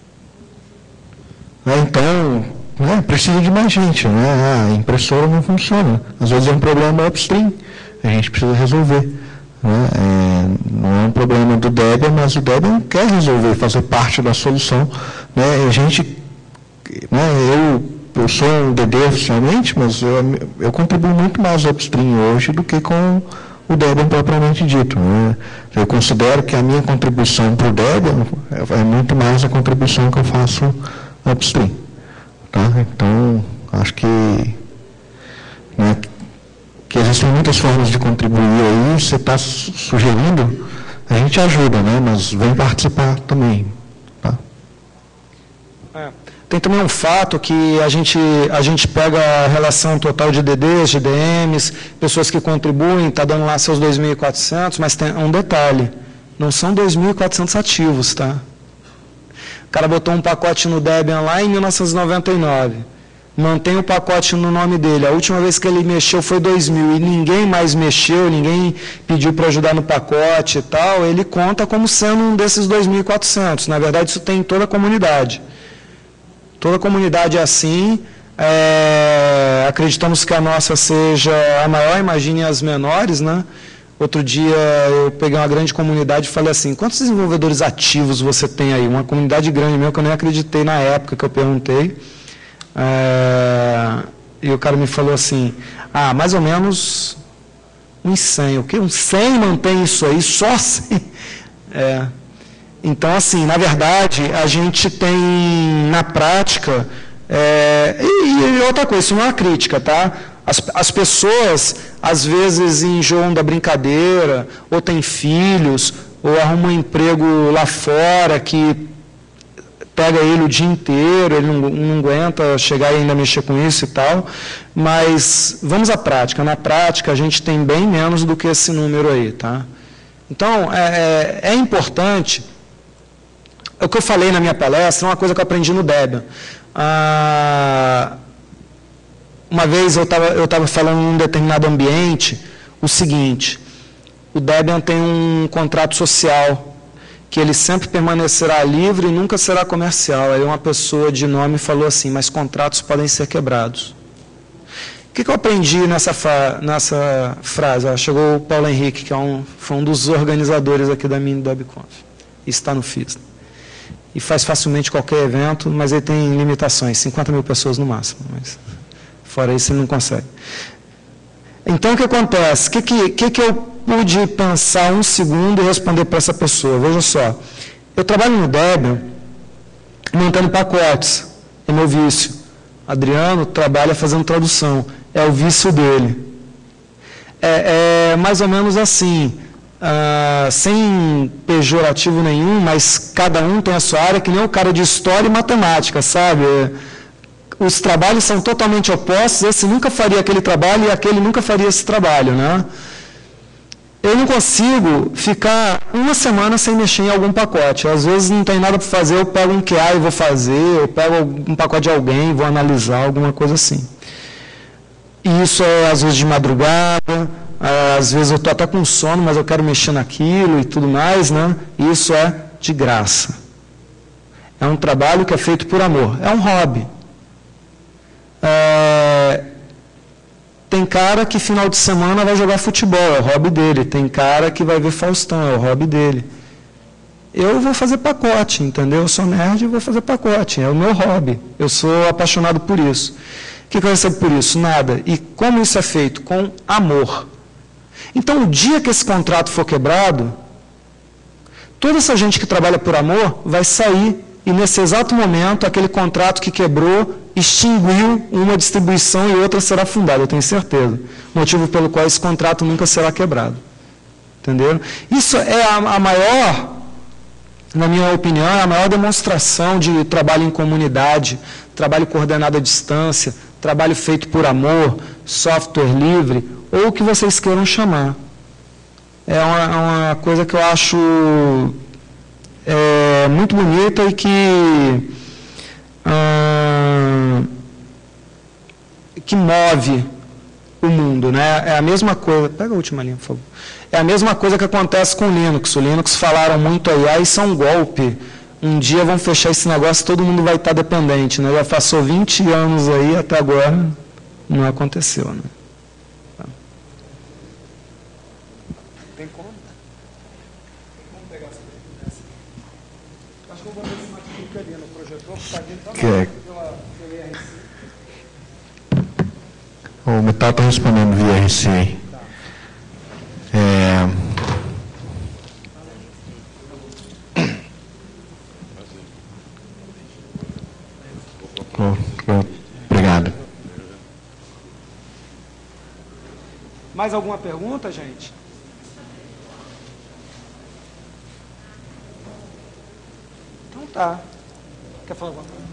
É, então... É, precisa de mais gente, né? A impressora não funciona. Às vezes é um problema upstream, a gente precisa resolver. Né? É, não é um problema do Debian, mas o Debian quer resolver, fazer parte da solução. Né? A gente, né, eu, eu sou um D D oficialmente, mas eu, eu contribuo muito mais upstream hoje do que com o Debian propriamente dito. Né? Eu considero que a minha contribuição para o Debian é muito mais a contribuição que eu faço upstream. Tá? Então, acho que, né, que existem muitas formas de contribuir aí, você está sugerindo, a gente ajuda, né, mas vem participar também. Tá? É. Tem também um fato que a gente, a gente pega a relação total de D Ds, de D Ms, pessoas que contribuem, está dando lá seus dois mil e quatrocentos, mas tem um detalhe, não são dois mil e quatrocentos ativos, tá? O cara botou um pacote no Debian lá em mil novecentos e noventa e nove. Mantém o pacote no nome dele. A última vez que ele mexeu foi dois mil e ninguém mais mexeu, ninguém pediu para ajudar no pacote e tal. Ele conta como sendo um desses dois mil e quatrocentos. Na verdade, isso tem em toda a comunidade. Toda a comunidade é assim. É, acreditamos que a nossa seja a maior, imagine as menores, né? Outro dia eu peguei uma grande comunidade e falei assim, quantos desenvolvedores ativos você tem aí? Uma comunidade grande mesmo, que eu nem acreditei na época que eu perguntei. É, e o cara me falou assim, ah, mais ou menos uns cem. O quê? Uns cem mantém isso aí? Só cem? É. Então, assim, na verdade, a gente tem, na prática, É, e, e outra coisa, isso não é uma crítica, tá? As, as pessoas, às vezes, enjoam da brincadeira, ou têm filhos, ou arrumam um emprego lá fora que pega ele o dia inteiro, ele não, não aguenta chegar e ainda mexer com isso e tal. Mas vamos à prática. Na prática, a gente tem bem menos do que esse número aí, tá? Então, é, é, é importante. O que eu falei na minha palestra é uma coisa que eu aprendi no Debian. Ah, uma vez eu estava eu estava falando em um determinado ambiente o seguinte: o Debian tem um contrato social que ele sempre permanecerá livre e nunca será comercial. Aí uma pessoa de nome falou assim: mas contratos podem ser quebrados. O que, que eu aprendi nessa, fa nessa frase? Ah, chegou o Paulo Henrique, que é um, foi um dos organizadores aqui da Mini DebConf, e está no F I S. E faz facilmente qualquer evento, mas ele tem limitações, cinquenta mil pessoas no máximo. Mas fora isso ele não consegue. Então o que acontece? O que, que, que, que eu pude pensar um segundo e responder para essa pessoa? Veja só, eu trabalho no Debian montando pacotes, é meu vício. Adriano trabalha fazendo tradução, é o vício dele. É, é mais ou menos assim, ah, sem pejorativo nenhum, mas cada um tem a sua área, que nem o cara de história e matemática, sabe? Os trabalhos são totalmente opostos, esse nunca faria aquele trabalho e aquele nunca faria esse trabalho, né? Eu não consigo ficar uma semana sem mexer em algum pacote. Às vezes não tem nada para fazer, eu pego um Q A e vou fazer, eu pego um pacote de alguém, vou analisar, alguma coisa assim. E isso é às vezes de madrugada, às vezes eu estou até com sono, mas eu quero mexer naquilo e tudo mais, né? E isso é de graça. É um trabalho que é feito por amor, é um hobby. É... Tem cara que final de semana vai jogar futebol, é o hobby dele. Tem cara que vai ver Faustão, é o hobby dele. Eu vou fazer pacote, entendeu? Eu sou nerd e vou fazer pacote, é o meu hobby. Eu sou apaixonado por isso. O que eu recebo por isso? Nada. E como isso é feito? Com amor. Então, o dia que esse contrato for quebrado, toda essa gente que trabalha por amor vai sair e, nesse exato momento, aquele contrato que quebrou extinguiu, uma distribuição e outra será fundada, eu tenho certeza. Motivo pelo qual esse contrato nunca será quebrado. Entenderam? Isso é a, a maior, na minha opinião, é a maior demonstração de trabalho em comunidade, trabalho coordenado à distância, trabalho feito por amor, software livre, ou o que vocês queiram chamar. É uma, uma coisa que eu acho é, muito bonita e que Hum, que move o mundo, né? É a mesma coisa. Pega a última linha, por favor. É a mesma coisa que acontece com o Linux. O Linux falaram muito aí, ah, isso é um golpe. Um dia vão fechar esse negócio, todo mundo vai estar dependente, né? Já passou vinte anos aí, até agora não aconteceu, né? Tem como? Tem como pegar essa pergunta? Acho que eu vou ver se aqui ali no projetor, que está aqui, tá pela I R C. O Metal está respondendo via I R C. É... Obrigado. Mais alguma pergunta, gente? Então tá. Quer falar alguma coisa?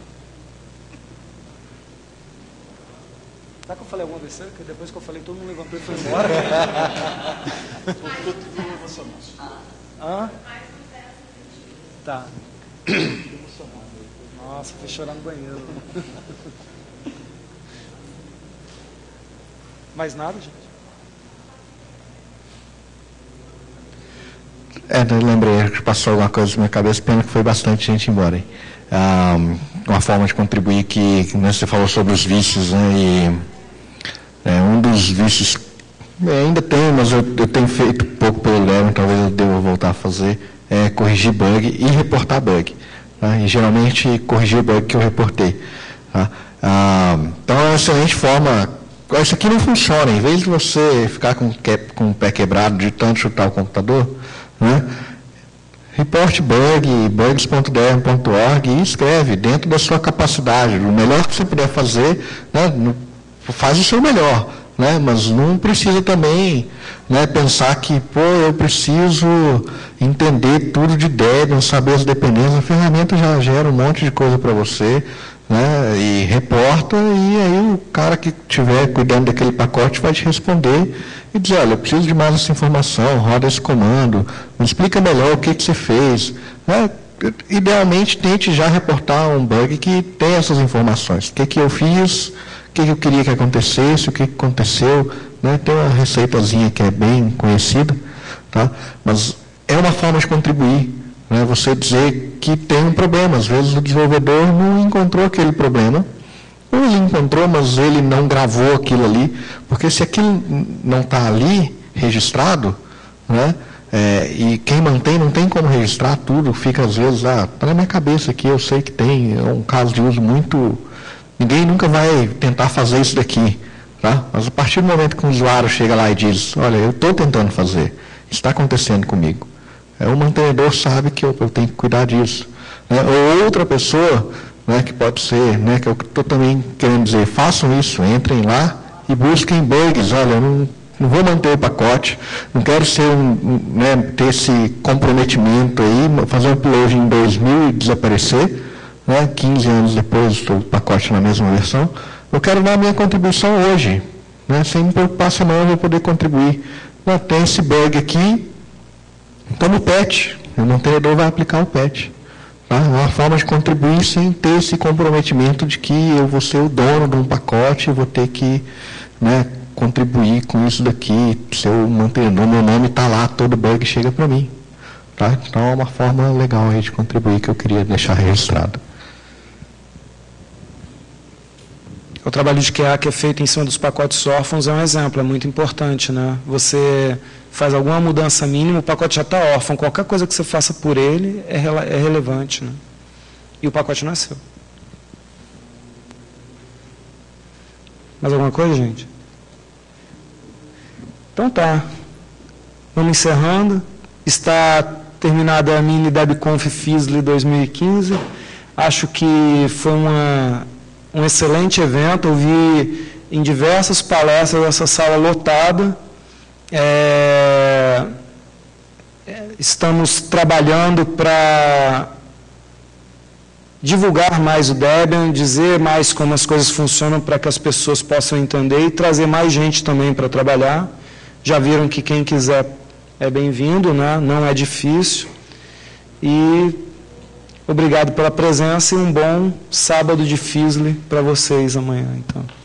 Será que eu falei alguma besteira? Porque depois que eu falei, todo mundo levantou e foi embora. Hã? Tá. Nossa, fui chorar no banheiro. Mais nada, gente? É, eu lembrei que passou alguma coisa na minha cabeça, pena que foi bastante gente embora. Hein? Ah, uma forma de contribuir que, que você falou sobre os vícios, né? E é, um dos vícios, ainda tenho, mas eu, eu tenho feito pouco pelo Debian, talvez eu deva voltar a fazer, é corrigir bug e reportar bug. Tá? E geralmente corrigir o bug que eu reportei. Tá? Ah, então é uma excelente forma. Isso aqui não funciona, em vez de você ficar com, com o pé quebrado de tanto chutar o computador, né? Report bug, bugs ponto d r ponto org e escreve dentro da sua capacidade. O melhor que você puder fazer, né, faz o seu melhor, né, mas não precisa também, né, pensar que, pô, eu preciso entender tudo de Debian, saber as dependências. A ferramenta já gera um monte de coisa para você, né, e reporta, e aí o cara que estiver cuidando daquele pacote vai te responder e dizer, olha, eu preciso de mais essa informação, roda esse comando, me explica melhor o que, que você fez. Né? Idealmente, tente já reportar um bug que tem essas informações. O que, que eu fiz, o que, que eu queria que acontecesse, o que, que aconteceu. Né? Tem uma receitazinha que é bem conhecida, tá? Mas é uma forma de contribuir. Né? Você dizer que tem um problema. Às vezes o desenvolvedor não encontrou aquele problema, ou ele encontrou, mas ele não gravou aquilo ali, porque se aquilo não está ali registrado, né, é, e quem mantém não tem como registrar tudo, fica às vezes, ah, está na minha cabeça aqui, eu sei que tem, é um caso de uso muito... Ninguém nunca vai tentar fazer isso daqui, tá? Mas a partir do momento que o usuário chega lá e diz, olha, eu estou tentando fazer, está acontecendo comigo, é, o mantenedor sabe que eu, eu tenho que cuidar disso. Né? Ou outra pessoa... Né, que pode ser, né, que eu estou também querendo dizer, façam isso, entrem lá e busquem bugs. Olha, eu não, não vou manter o pacote, não quero ser um, né, ter esse comprometimento aí, fazer um upload em dois mil e desaparecer, né, quinze anos depois o pacote na mesma versão. Eu quero dar a minha contribuição hoje, né, sem me preocupar se amanhã eu vou poder contribuir. Não, tem esse bug aqui, toma o patch, o mantenedor vai aplicar o patch. É uma forma de contribuir sem ter esse comprometimento de que eu vou ser o dono de um pacote e vou ter que, né, contribuir com isso daqui, se eu mantenedor, meu nome está lá, todo bug chega para mim. Tá? Então é uma forma legal aí de contribuir que eu queria deixar registrado. O trabalho de Q A que é feito em cima dos pacotes órfãos é um exemplo, é muito importante, né? Você faz alguma mudança mínima, o pacote já está órfão, qualquer coisa que você faça por ele é, rele é relevante, né? E o pacote não é seu. Mais alguma coisa, gente? Então tá. Vamos encerrando. Está terminada a mini DebConf Fizzly dois mil e quinze. Acho que foi uma... um excelente evento, eu vi em diversas palestras essa sala lotada. É, estamos trabalhando para divulgar mais o Debian, dizer mais como as coisas funcionam para que as pessoas possam entender e trazer mais gente também para trabalhar. Já viram que quem quiser é bem-vindo, né? Não é difícil. E obrigado pela presença e um bom sábado de Fizzly para vocês amanhã, então.